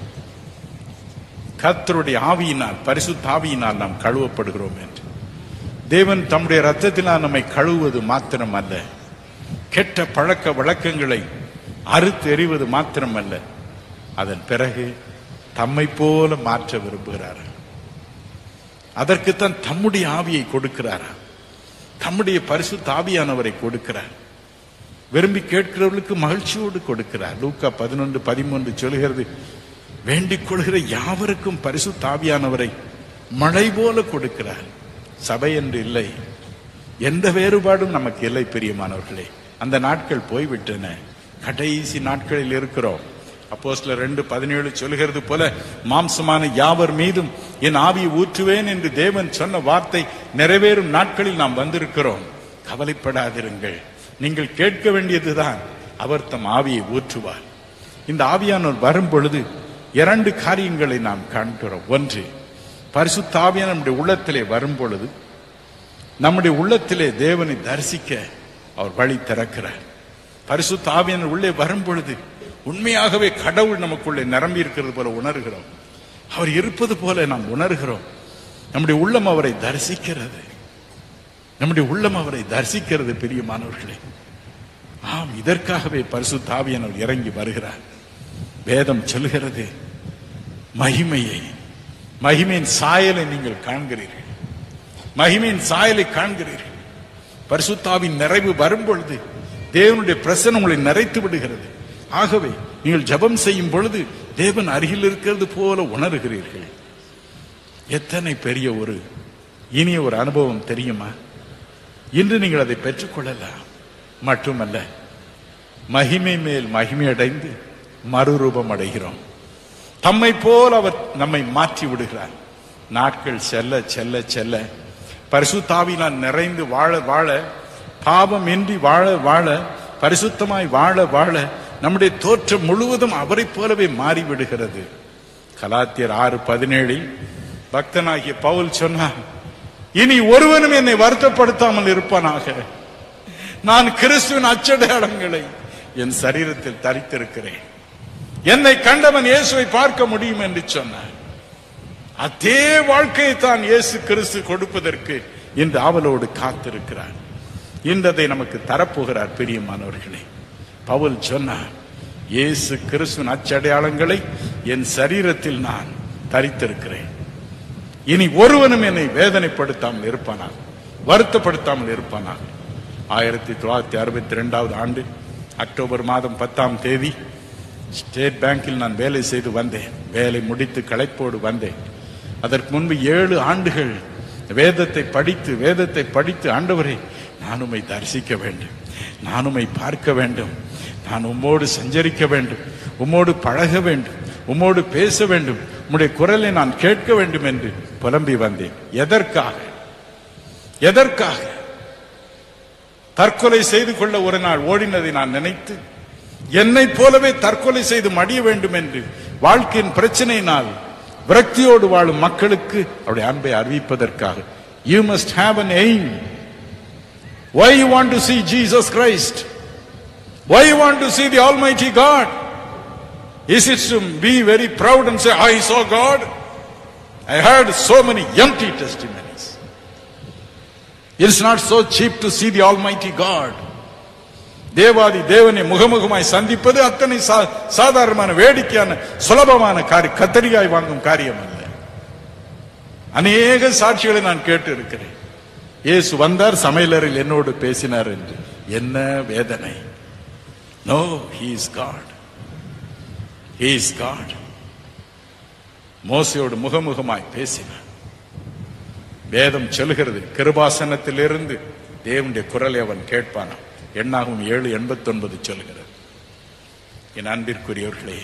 கர்த்தருடைய ஆவியினால், பரிசுத்த ஆவியினால் நாம் கழுவப்படுகிறோம் என்று. தேவன் தம்முடைய ரத்தத்தினால் நம்மை கழுவுவது மாத்திரம் அல்ல, கெட்ட பழக்க வழக்கங்களை அறுத்து எறிவது மாத்திரம் அல்ல, அதன் பிறகு தம்மை போல மாற்ற விரும்புகிறார். அதற்குத்தான் தம்முடைய ஆவியை கொடுக்கிறாரா, தம்முடைய பரிசுத்த ஆவியானவரை கொடுக்கிறார். விரும்பி கேட்கிறவர்களுக்கு மகிழ்ச்சியோடு கொடுக்கிறார். லூக்கா பதினொன்று பதிமூன்று சொல்கிறது, வேண்டிக் கொள்கிற யாவருக்கும் பரிசுத்த ஆவியானவரை மழை போல கொடுக்கிறார். சபை என்று இல்லை, எந்த வேறுபாடும் நமக்கு இல்லை பிரியமானவர்களே. அந்த நாட்கள் போய்விட்டன, கடைசி நாட்களில் இருக்கிறோம். அப்போஸ்தலர் ரெண்டு பதினேழு சொல்கிறது போல, மாம்சமான யாவர் மீதும் என் ஆவியை ஊற்றுவேன் என்று தேவன் சொன்ன வார்த்தை நிறைவேறும் நாட்களில் நாம் வந்திருக்கிறோம். கவலைப்படாதிருங்கள், நீங்கள் கேட்க வேண்டியதுதான், அவர் தம் ஆவியை ஊற்றுவார். இந்த ஆவியானவர் வரும் பொழுது இரண்டு காரியங்களை நாம் காண்கிறோம். ஒன்று, பரிசுத்த ஆவியானவர் நம்முடைய உள்ளத்திலே வரும் பொழுது நம்முடைய உள்ளத்திலே தேவனை தரிசிக்க அவர் வழி திறக்கிறார். பரிசுத்த ஆவியானவர் உள்ளே வரும் பொழுது உண்மையாகவே கடவுள் நமக்குள்ளே நிரம்பி இருக்கிறது போல உணர்கிறோம். அவர் இருப்பது போல நாம் உணர்கிறோம். நம்முடைய உள்ளம் அவரை தரிசிக்கிறது. நம்முடைய உள்ளம் அவரை தரிசிக்கிறது பிரியமானவர்களே. ஆம், இதற்காகவே பரிசுத்த ஆவியானவர் இறங்கி வருகிறார். வேதம் சொல்கிறது, மகிமையை மகிமையின் சாயலை நீங்கள் காண்கிறீர்கள், மகிமையின் சாயலை காண்கிறீர்கள். பரிசுத்தாவின் நிறைவு வரும் பொழுது தேவனுடைய பிரசன்னம் உங்களை நிறைத்து விடுகிறது. ஆகவே நீங்கள் ஜெபம் செய்யும் பொழுது தேவன் அருகில் இருக்கிறது போல உணர்கிறீர்கள். எத்தனை பெரிய ஒரு இனிய ஒரு அனுபவம் தெரியுமா? இன்று நீங்கள் அதை பெற்றுக்கொள்ளலாம். மட்டுமல்ல, மகிமை மேல் மகிமை அடைந்து மறுரூபம் அடைகிறோம். தம்மை போல் அவர் நம்மை மாற்றி விடுகிறார். நாட்கள் செல்ல செல்ல செல்ல பரிசுத்தாவினால் நிறைந்து வாழ வாழ, பாவம் இன்றி வாழ வாழ, பரிசுத்தமாய் வாழ வாழ நம்முடைய தோற்றம் முழுவதும் அவரை போலவே மாறிவிடுகிறது. கலாத்தியர் ஆறு பதினேழில் பக்தனாகிய பவுல் சொன்னார், இனி ஒருவனும் என்னை வருத்தப்படுத்தாமல் இருப்பானாக, நான் கிறிஸ்துவின் அச்சடையாளங்களை என் சரீரத்தில் தரித்திருக்கிறேன், என்னை கண்டவன் இயேசுவை பார்க்க முடியும் என்று சொன்னார். அதே வாழ்க்கையை தான் இயேசு கிறிஸ்து கொடுப்பதற்கு இன்று ஆவலோடு காத்திருக்கிறார். இன்றதை நமக்கு தரப்போகிறார். பிரியமானவர்களே, பவுல் சொன்னார், இயேசு கிறிஸ்துவின் அச்சடையாளங்களை என் சரீரத்தில் நான் தரித்திருக்கிறேன், இனி ஒருவனும் என்னை வேதனைப்படுத்தாமல் இருப்பானாக, வருத்தப்படுத்தாமல் இருப்பானாக. ஆயிரத்தி தொள்ளாயிரத்தி அறுபத்தி இரண்டாவது ஆண்டு அக்டோபர் மாதம் பத்தாம் தேதி ஸ்டேட் பேங்கில் நான் வேலை செய்து வந்தேன். வேலை முடித்து களைப்போடு வந்தேன். அதற்கு முன்பு ஏழு ஆண்டுகள் வேதத்தை படித்து வேதத்தை படித்து ஆண்டவரே, நான் உம்மை தரிசிக்க வேண்டும், நான் உம்மை பார்க்க வேண்டும், நான் உம்மோடு சஞ்சரிக்க வேண்டும், உம்மோடு பழக வேண்டும், உம்மோடு பேச வேண்டும், உம்முடைய குரலை நான் கேட்க வேண்டும் என்று புலம்பி வந்தேன். எதற்காக? எதற்காக? தற்கொலை செய்து கொள்ள ஒரு நாள் ஓடினதை நான் நினைத்து, என்னை போலவே தற்கொலை செய்து மடிய வேண்டும் என்று வாழ்க்கையின் பிரச்சனையினால் விரக்தியோடு வாழும் மக்களுக்கு அவருடைய அன்பை அறிவிப்பதற்காக. You must have an aim. Why you want to see Jesus Christ? Why you want to see the Almighty God? Is it to be very proud and say, I saw God? I heard so many empty testimonies. It's not so cheap to see the Almighty God. தேவாதி தேவனை முகமுகமாய் சந்திப்பது அத்தனை சாதாரணமான வேடிக்கையான சுலபமான காரியம், கத்தரியாய் வாங்கும் காரியம் அல்ல. அநேக சாட்சிகளை நான் கேட்டு இருக்கிறேன். இயேசு வந்தார், சமையலறையில் என்னோடு பேசினார் என்று. என்ன வேதனை! No, he is God. He is God. மோசேயோடு முகமுகமாய் பேசினார். வேதம் சொல்கிறது, கிருபாசனத்திலிருந்து தேவனுடைய குரலை அவன் கேட்பானாம். எண்ணாகும் ஏழு எண்பத்தி ஒன்பது சொல்கிறது. என் அன்பிற்குரியவர்களே,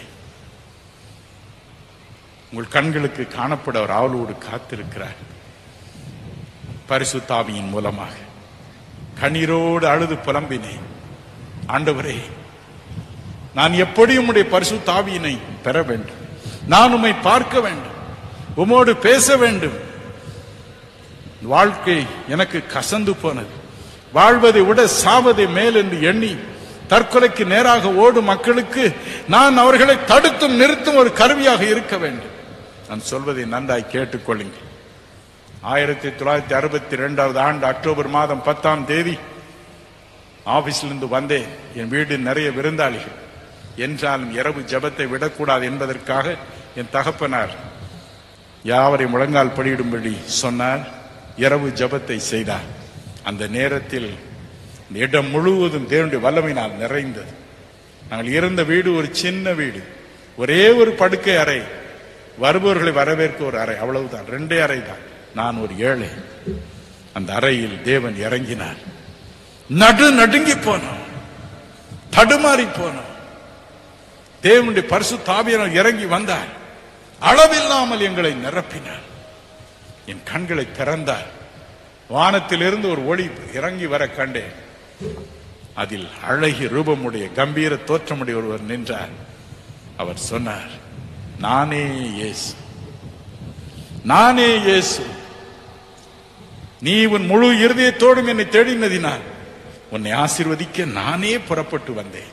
உங்கள் கண்களுக்கு காணப்பட அவர் ஆவலோடு காத்திருக்கிறார். பரிசுத்த ஆவியின் மூலமாக கண்ணீரோடு அழுது புலம்பினேன், ஆண்டவரே, நான் எப்படி உம்முடைய பரிசுத்த ஆவியினை பெற வேண்டும், நான் உம்மை பார்க்க வேண்டும், உம்மோடு பேச வேண்டும். வாழ்க்கை எனக்கு கசந்து போனது. வாழ்வதை விட சாவதை மேல் என்று எண்ணி தற்கொலைக்கு நேராக ஓடும் மக்களுக்கு நான் அவர்களை தடுத்தும் நிறுத்தும் ஒரு கருவியாக இருக்க வேண்டும். நான் சொல்வதை நன்றாய் கேட்டுக்கொள்ளுங்கள். ஆயிரத்தி தொள்ளாயிரத்தி அறுபத்தி இரண்டாவது ஆண்டு அக்டோபர் மாதம் பத்தாம் தேதி ஆபீஸிலிருந்து வந்தேன். என் வீடு நிறைய விருந்தாளிகள். என்றாலும் இரவு ஜபத்தை விடக்கூடாது என்பதற்காக என் தகப்பனார் யாவரை முழங்கால் படியிடும்படி சொன்னார். இரவு ஜபத்தை செய்தார். அந்த நேரத்தில் இடம் முழுவதும் தேவனுடைய வல்லமையினால் நிறைந்தது. நாங்கள் இருந்த வீடு ஒரு சின்ன வீடு, ஒரே ஒரு படுக்கை அறை, வருபவர்களை வரவேற்க ஒரு அறை, அவ்வளவுதான், ரெண்டே அறை தான். நான் ஒரு ஏழை. அந்த அறையில் தேவன் இறங்கினார். நடு நடுங்கி போனோம், தடுமாறி போனோம். தேவனுடைய பரிசுத்த ஆவியானவர் இறங்கி வந்தார். அளவில்லாமல் எங்களை நிரப்பினார். என் கண்களை திறந்தார். வானத்திலிருந்து ஒரு ஒளி இறங்கி வர கண்டேன். அதில் அழகிய ரூபமுடைய கம்பீர தோற்றமுடைய ஒருவர் நின்றார். அவர் சொன்னார், நானே இயேசு, நானே இயேசு. நீ உன் முழு இருதயத்தோடும் என்னை தேடினதினால் உன்னை ஆசீர்வதிக்க நானே புறப்பட்டு வந்தேன்.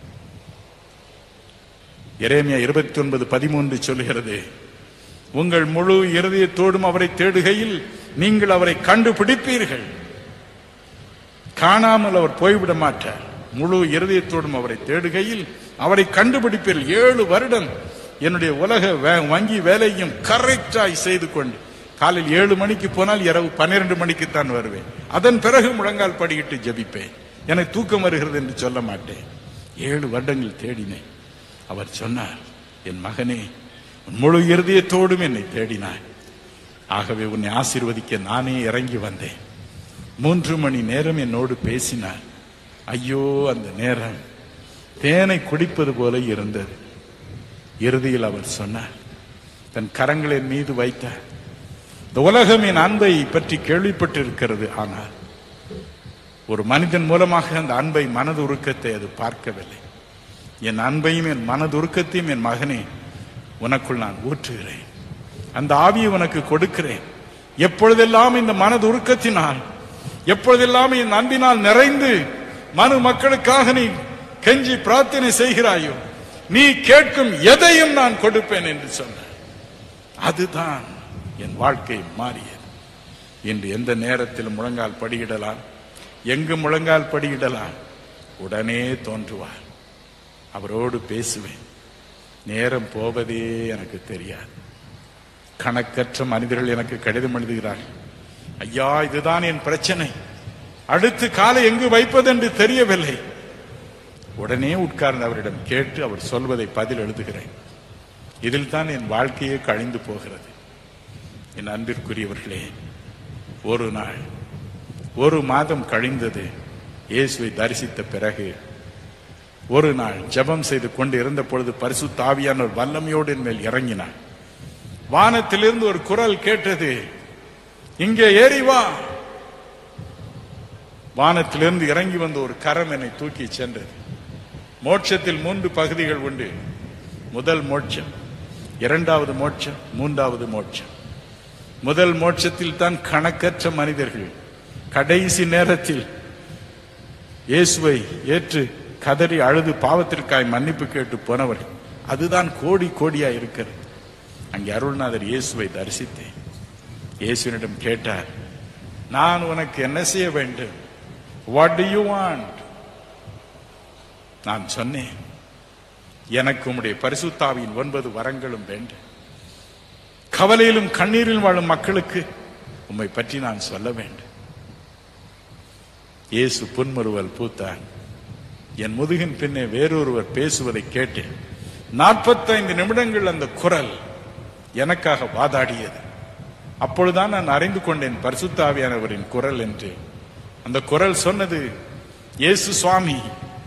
எரேமியா இருபத்தி ஒன்பது பதிமூன்று சொல்கிறது, உங்கள் முழு இருதயத்தோடும் அவரை தேடுகையில் நீங்கள் அவரை கண்டுபிடிப்பீர்கள். காணாமல் அவர் போய்விட மாட்டார். முழு இருதயத்தோடும் அவரை தேடுகையில் அவரை கண்டுபிடிப்பீர்கள். ஏழு வருடம் என்னுடைய உலக வங்கி வேலையும் கரெக்டாய் செய்து கொண்டு காலையில் ஏழு மணிக்கு போனால் இரவு பன்னிரண்டு மணிக்குத்தான் வருவேன். அதன் பிறகு முழங்கால் படியிட்டு ஜபிப்பேன். எனக்கு தூக்கம் வருகிறது என்று சொல்ல மாட்டேன். ஏழு வருடங்கள் தேடினேன். அவர் சொன்னார், என் மகனே, உன் முழு இருதயத்தோடும் என்னை தேடினாய், ஆகவே உன்னை ஆசீர்வதிக்க நானே இறங்கி வந்தேன். மூன்று மணி நேரம் என்னோடு பேசினார். ஐயோ, அந்த நேரம் தேனை குடிப்பது போல இருந்தது. இறுதியில் அவர் சொன்னார், தன் கரங்களின் மீது வைத்தார். இந்த உலகம் என் அன்பை பற்றி கேள்விப்பட்டிருக்கிறது, ஆனால் ஒரு மனிதன் மூலமாக அந்த அன்பை, மனது உருக்கத்தை அது பார்க்கவில்லை. என் அன்பையும் என் மனது உருக்கத்தையும் என் மகனே உனக்குள் நான் ஊற்றுகிறேன். அந்த ஆவியை உனக்கு கொடுக்கிறேன். எப்பொழுதெல்லாம் இந்த மனது உருக்கத்தினால், எப்பொழுதெல்லாம் என் அன்பினால் நிறைந்து மனு மக்களுக்காக நீ கெஞ்சி பிரார்த்தனை செய்கிறாயோ, நீ கேட்கும் எதையும் நான் கொடுப்பேன் என்று சொன்னார். அதுதான் என் வாழ்க்கை மாறியது. இன்று எந்த நேரத்தில் முழங்கால் படியிடலாம், எங்கு முழங்கால் படியிடலாம், உடனே தோன்றுவார். அவரோடு பேசுவேன். நேரம் போவதே எனக்கு தெரியாது. கணக்கற்ற மனிதர்கள் எனக்கு கடிதம் எழுதுகிறார்கள். ஐயா, இதுதான் என் பிரச்சனை, அடுத்து காலை எங்கு வைப்பது என்று தெரியவில்லை. உடனே உட்கார்ந்து அவரிடம் கேட்டு அவர் சொல்வதை பதில் எழுதுகிறேன். இதில் தான் என் வாழ்க்கையே கழிந்து போகிறது. என் அன்பிற்குரியவர்களே, ஒரு நாள், ஒரு மாதம் கழிந்தது. இயேசுவை தரிசித்த பிறகு ஒரு நாள் ஜெபம் செய்து கொண்டு இருந்த பொழுது பரிசுத்த ஆவியானவர் வல்லமையோடு என் மேல் இறங்கினார். வானத்திலிருந்து ஒரு குரல் கேட்டது, இங்கே ஏறி வா. வானத்திலிருந்து இறங்கி வந்த ஒரு கரம் என்னை தூக்கி சென்றது. மோட்சத்தில் மூன்று பகுதிகள் உண்டு. முதல் மோட்சம், இரண்டாவது மோட்சம், மூன்றாவது மோட்சம். முதல் மோட்சத்தில் தான் கணக்கற்ற மனிதர்கள் கடைசி நேரத்தில் இயேசுவை ஏற்று கதறி அழுது பாவத்திற்காய் மன்னிப்பு கேட்டு போனவர்கள். அதுதான் கோடி கோடியா இருக்கிறது. அங்கே அருள்நாதர் இயேசுவை தரிசித்தேன். இயேசுவினிடம் கேட்டார், நான் உனக்கு என்ன செய்ய வேண்டும்? What do you want? நான் சொன்னேன், எனக்கு உம்முடைய பரிசுத்தாவியின் ஒன்பது வரங்களும் வேண்டும். கவலையிலும் கண்ணீரிலும் வாழும் மக்களுக்கு உம்மை பற்றி நான் சொல்ல வேண்டும். இயேசு புன்முறுவல் பூத்தார். என் முதுகின் பின்னே வேறொருவர் பேசுவதை கேட்டேன். நாற்பத்தைந்து நிமிடங்கள் அந்த குரல் எனக்காக வாதாடியது. அப்பொழுதுதான் நான் அறிந்து கொண்டேன் பரிசுத்த ஆவியானவரின் குரல் என்று. அந்த குரல் சொன்னது, இயேசு சுவாமி,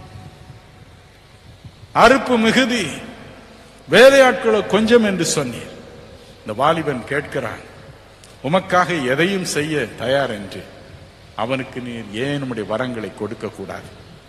அறுப்பு மிகுதி, வேலையாட்களோ கொஞ்சம் என்று சொன்னீர். இந்த வாலிபன் கேட்கிறான், உமக்காக எதையும் செய்ய தயார் என்று. அவனுக்கு நீர் ஏன் உம்முடைய வரங்களை கொடுக்க கூடாது?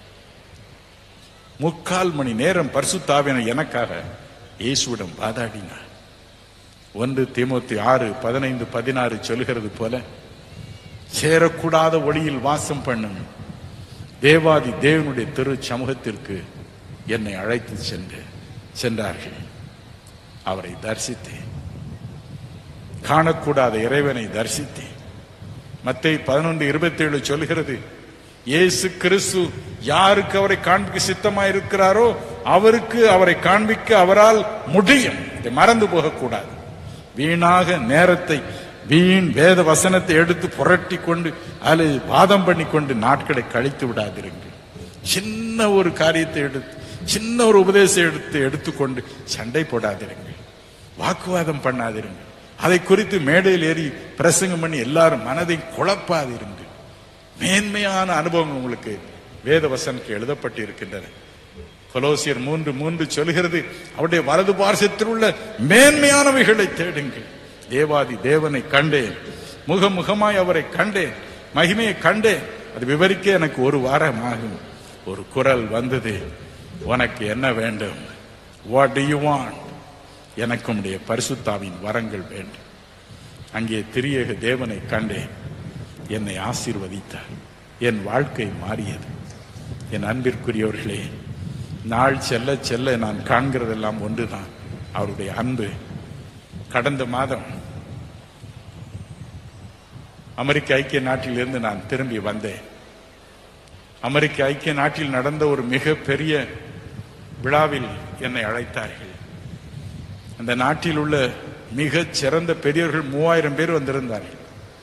முக்கால் மணி நேரம் பரிசுத்த ஆவியானவர் எனக்காக இயேசுவிடம் வாதாடினார். ஒன்று தீமோத்தி ஆறு பதினைந்து பதினாறு சொல்கிறது போல, சேரக்கூடாத ஒளியில் வாசம் பண்ணும் தேவாதி தேவனுடைய திரு சமூகத்திற்கு என்னை அழைத்து சென்று சென்றார்கள். அவரை தரிசித்தேன். காணக்கூடாத இறைவனை தரிசித்தேன். மத்தேயு பதினொன்று இருபத்தி ஏழு சொல்கிறது, இயேசு கிறிஸ்து யாருக்கு அவரை காண்பிக்க சித்தமாயிருக்கிறாரோ அவருக்கு அவரை காண்பிக்க அவரால் முடியும். இதை மறந்து போகக்கூடாது. வீணாக நேரத்தை, வீண் வேத வசனத்தை எடுத்து புரட்டி கொண்டு அதில் வாதம் பண்ணி கொண்டு நாட்களை கழித்து விடாதிருங்கள். சின்ன ஒரு காரியத்தை எடுத்து, சின்ன ஒரு உபதேசம் எடுத்து எடுத்துக்கொண்டு சண்டை போடாதிருங்கள். வாக்குவாதம் பண்ணாதிருங்கள். அதை குறித்து மேடையில் ஏறி பிரசங்கம் பண்ணி எல்லாரும் மனதை குழப்பாதிருங்கள். மேன்மையான அனுபவம் உங்களுக்கு வேத வசனத்தில் எழுதப்பட்டு இருக்கின்றன. கொலோசியர் மூன்று மூன்று சொல்கிறது, அவருடைய வலது பார்சத்தில் உள்ள மேன்மையானவைகளை தேடுங்கள். தேவாதி தேவனை கண்டேன், முகமுகமாய் அவரை கண்டேன், மகிமையை கண்டேன். அது விவரிக்க எனக்கு ஒரு வாரம் ஆகும். ஒரு குரல் வந்தது, உனக்கு என்ன வேண்டும்? What do you want? எனக்கு உம்முடைய பரிசுத்தாவின் வரங்கள் வேண்டும். அங்கே திரியேக தேவனை கண்டேன். என்னை ஆசீர்வதித்தார். என் வாழ்க்கை மாறியது. என் அன்பிற்குரியவர்களே, நாள் செல்ல செல்ல நான் காண்கிறதெல்லாம் ஒன்றுதான், அவருடைய அன்பு. கடந்த மாதம் அமெரிக்க ஐக்கிய நாட்டிலிருந்து நான் திரும்பி வந்தேன். அமெரிக்க ஐக்கிய நாட்டில் நடந்த ஒரு மிக பெரிய விழாவில் என்னை அழைத்தார்கள். அந்த நாட்டில் உள்ள மிக சிறந்த பெரியவர்கள் மூவாயிரம் பேர் வந்திருந்தார்கள்.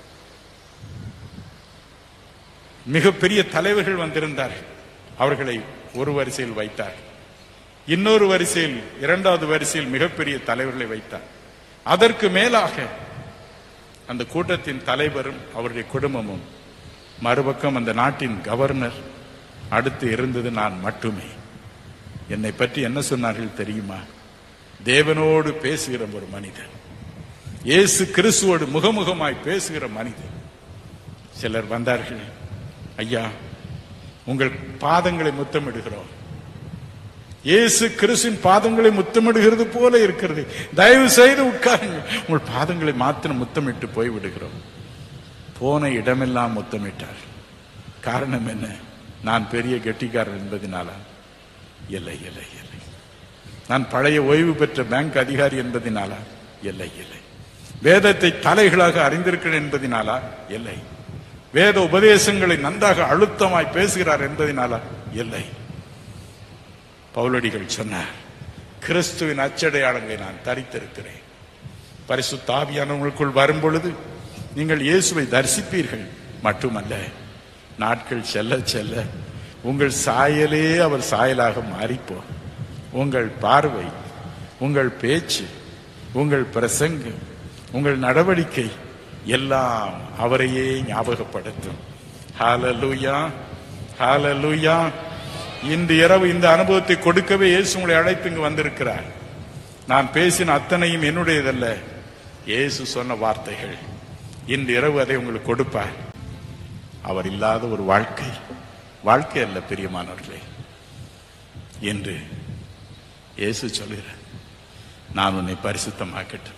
மிகப்பெரிய தலைவர்கள் வந்திருந்தார்கள். அவர்களை ஒரு வரிசையில் வைத்தார். இன்னொரு வரிசையில், இரண்டாவது வரிசையில் மிகப்பெரிய தலைவர்களை வைத்தார். அதற்கு மேலாக அந்த கூட்டத்தின் தலைவரும் அவருடைய குடும்பமும், மறுபக்கம் அந்த நாட்டின் கவர்னர், அடுத்து இருந்தது நான் மட்டுமே. என்னை பற்றி என்ன சொன்னார்கள் தெரியுமா? தேவனோடு பேசுகிற ஒரு மனிதன், இயேசு கிறிஸ்துவோடு முகமுகமாய் பேசுகிற மனிதன். சிலர் வந்தார்கள், ஐயா உங்கள் பாதங்களை முத்தமிடுகிறோம். இயேசு கிறிஸ்துவின் பாதங்களை முத்தமிடுகிறது போல இருக்கிறது, தயவு செய்து உட்காருங்கள், உங்கள் பாதங்களை மாத்திரம் முத்தமிட்டு போய் விடுகிறோம். போன இடமெல்லாம் முத்தமிட்டார். காரணம் என்ன? நான் பெரிய கெட்டிக்காரர் என்பதனாலா? இல்லை இல்லை இல்லை. நான் பழைய ஓய்வு பெற்ற பேங்க் அதிகாரி என்பதனாலா? இல்லை இல்லை. வேதத்தை தலைகளாக அறிந்திருக்கிறேன் என்பதனாலா? இல்லை. வேத உபதேசங்களை நன்றாக அழுத்தமாய் பேசுகிறார் என்பதனாலா? இல்லை. பவுலடிகள் சொன்னார், கிறிஸ்துவின் அச்சடையாளங்களை நான் தரித்திருக்கிறேன். பரிசுத்த ஆவியானவர்களுக்குள் வரும் பொழுது நீங்கள் இயேசுவை தரிசிப்பீர்கள். மட்டுமல்ல, நாட்கள் செல்ல செல்ல உங்கள் சாயலே அவர் சாயலாக மாறிப்போ. உங்கள் பார்வை, உங்கள் பேச்சு, உங்கள் பிரசங்கம், உங்கள் நடவடிக்கை எல்லாம் அவரையே ஞாபகப்படுத்தும். ஹல்லேலூயா, ஹல்லேலூயா. இன்று இரவு இந்த அனுபவத்தை கொடுக்கவே இயேசு உங்களை அழைத்து இங்கு வந்திருக்கிறார். நான் பேசின அத்தனையும் என்னுடையதல்ல, இயேசு சொன்ன வார்த்தைகள். இன்று இரவு அதை உங்களுக்கு கொடுப்பார். அவர் இல்லாத ஒரு வாழ்க்கை வாழ்க்கை அல்ல பிரியமானவர்களே. என்று இயேசு சொல்கிறார், நான் உன்னை பரிசுத்தமாக்கட்டும்,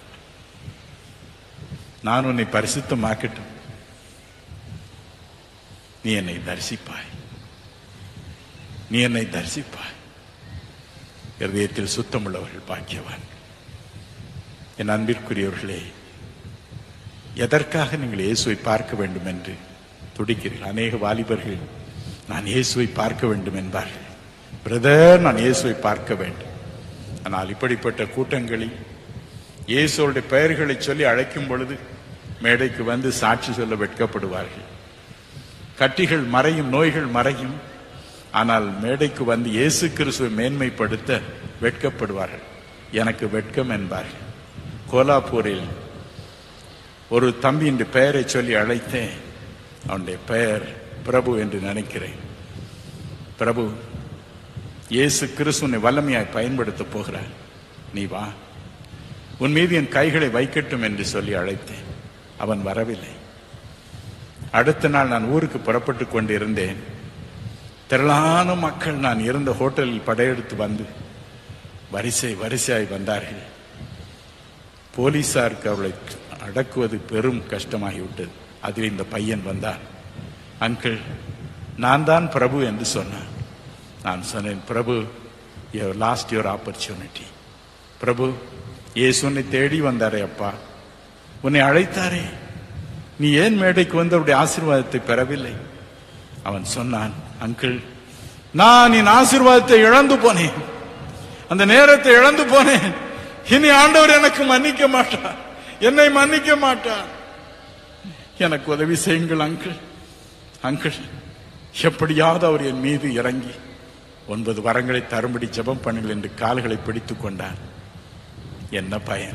நான் உன்னை பரிசுத்தமாக்கட்டும், நீ என்னை தரிசிப்பாய், நீ என்னை தரிசிப்பாய். இருதயத்தில் சுத்தமுள்ளவர்கள் பாக்கியவான். என் அன்பிற்குரியவர்களே, எதற்காக நீங்கள் இயேசுவை பார்க்க வேண்டும் என்று துடிக்கிறீர்கள்? அநேக வாலிபர்கள் நான் இயேசுவை பார்க்க வேண்டும் என்பார்கள். பிரதர், நான் இயேசுவை பார்க்க வேண்டும். ஆனால் இப்படிப்பட்ட கூட்டங்களில் இயேசுடைய பெயர்களை சொல்லி அழைக்கும் பொழுது மேடைக்கு வந்து சாட்சி சொல்ல வெட்கப்படுவார்கள். கட்டிகள் மறையும், நோய்கள் மறையும். ஆனால் மேடைக்கு வந்து இயேசு கிறிஸ்துவை மேன்மைப்படுத்த வெட்கப்படுவார்கள். எனக்கு வெட்கம் என்பார்கள். கோலாப்பூரில் ஒரு தம்பி என்று பெயரை சொல்லி அழைத்தேன். அவனுடைய பெயர் பிரபு என்று நினைக்கிறேன். பிரபு, இயேசு கிறிஸ்துவை வல்லமையாய் பயன்படுத்த போகிறார், நீ வா, உன் மீது என் கைகளை வைக்கட்டும் என்று சொல்லி அழைத்தேன். அவன் வரவில்லை. அடுத்த நாள் நான் ஊருக்கு புறப்பட்டு கொண்டிருந்தேன். திரளான மக்கள் நான் இருந்த ஹோட்டலில் படையெடுத்து வந்து வரிசை வரிசையாய் வந்தார்கள். போலீசாருக்கு அவளை அடக்குவது பெரும் கஷ்டமாகிவிட்டது. அதில் இந்த பையன் வந்தான். அங்கிள், நான் தான் பிரபு என்று சொன்னான். நான் சொன்னேன், பிரபு, you have lost your opportunity. பிரபு, இயேசு உன்னை தேடி வந்தாரே அப்பா, உன்னை அழைத்தாரே, நீ ஏன் மேடைக்கு வந்து அவருடைய ஆசீர்வாதத்தை பெறவில்லை? அவன் சொன்னான், அங்கிள், நான் என் ஆசீர்வாதத்தை இழந்து போனேன், அந்த நேரத்தை இழந்து போனேன். இனி ஆண்டவர் எனக்கு மன்னிக்க மாட்டார், என்னை மன்னிக்க மாட்டார். எனக்கு உதவி செய்யுங்கள் அங்கிள். அங்கிள், எப்படியாவது அவர் என் மீது இறங்கி ஒன்பது வரங்களை தரும்படி ஜெபம் பண்ணுங்கள் என்று கால்களை பிடித்துக் கொண்டார். என்ன பயன்?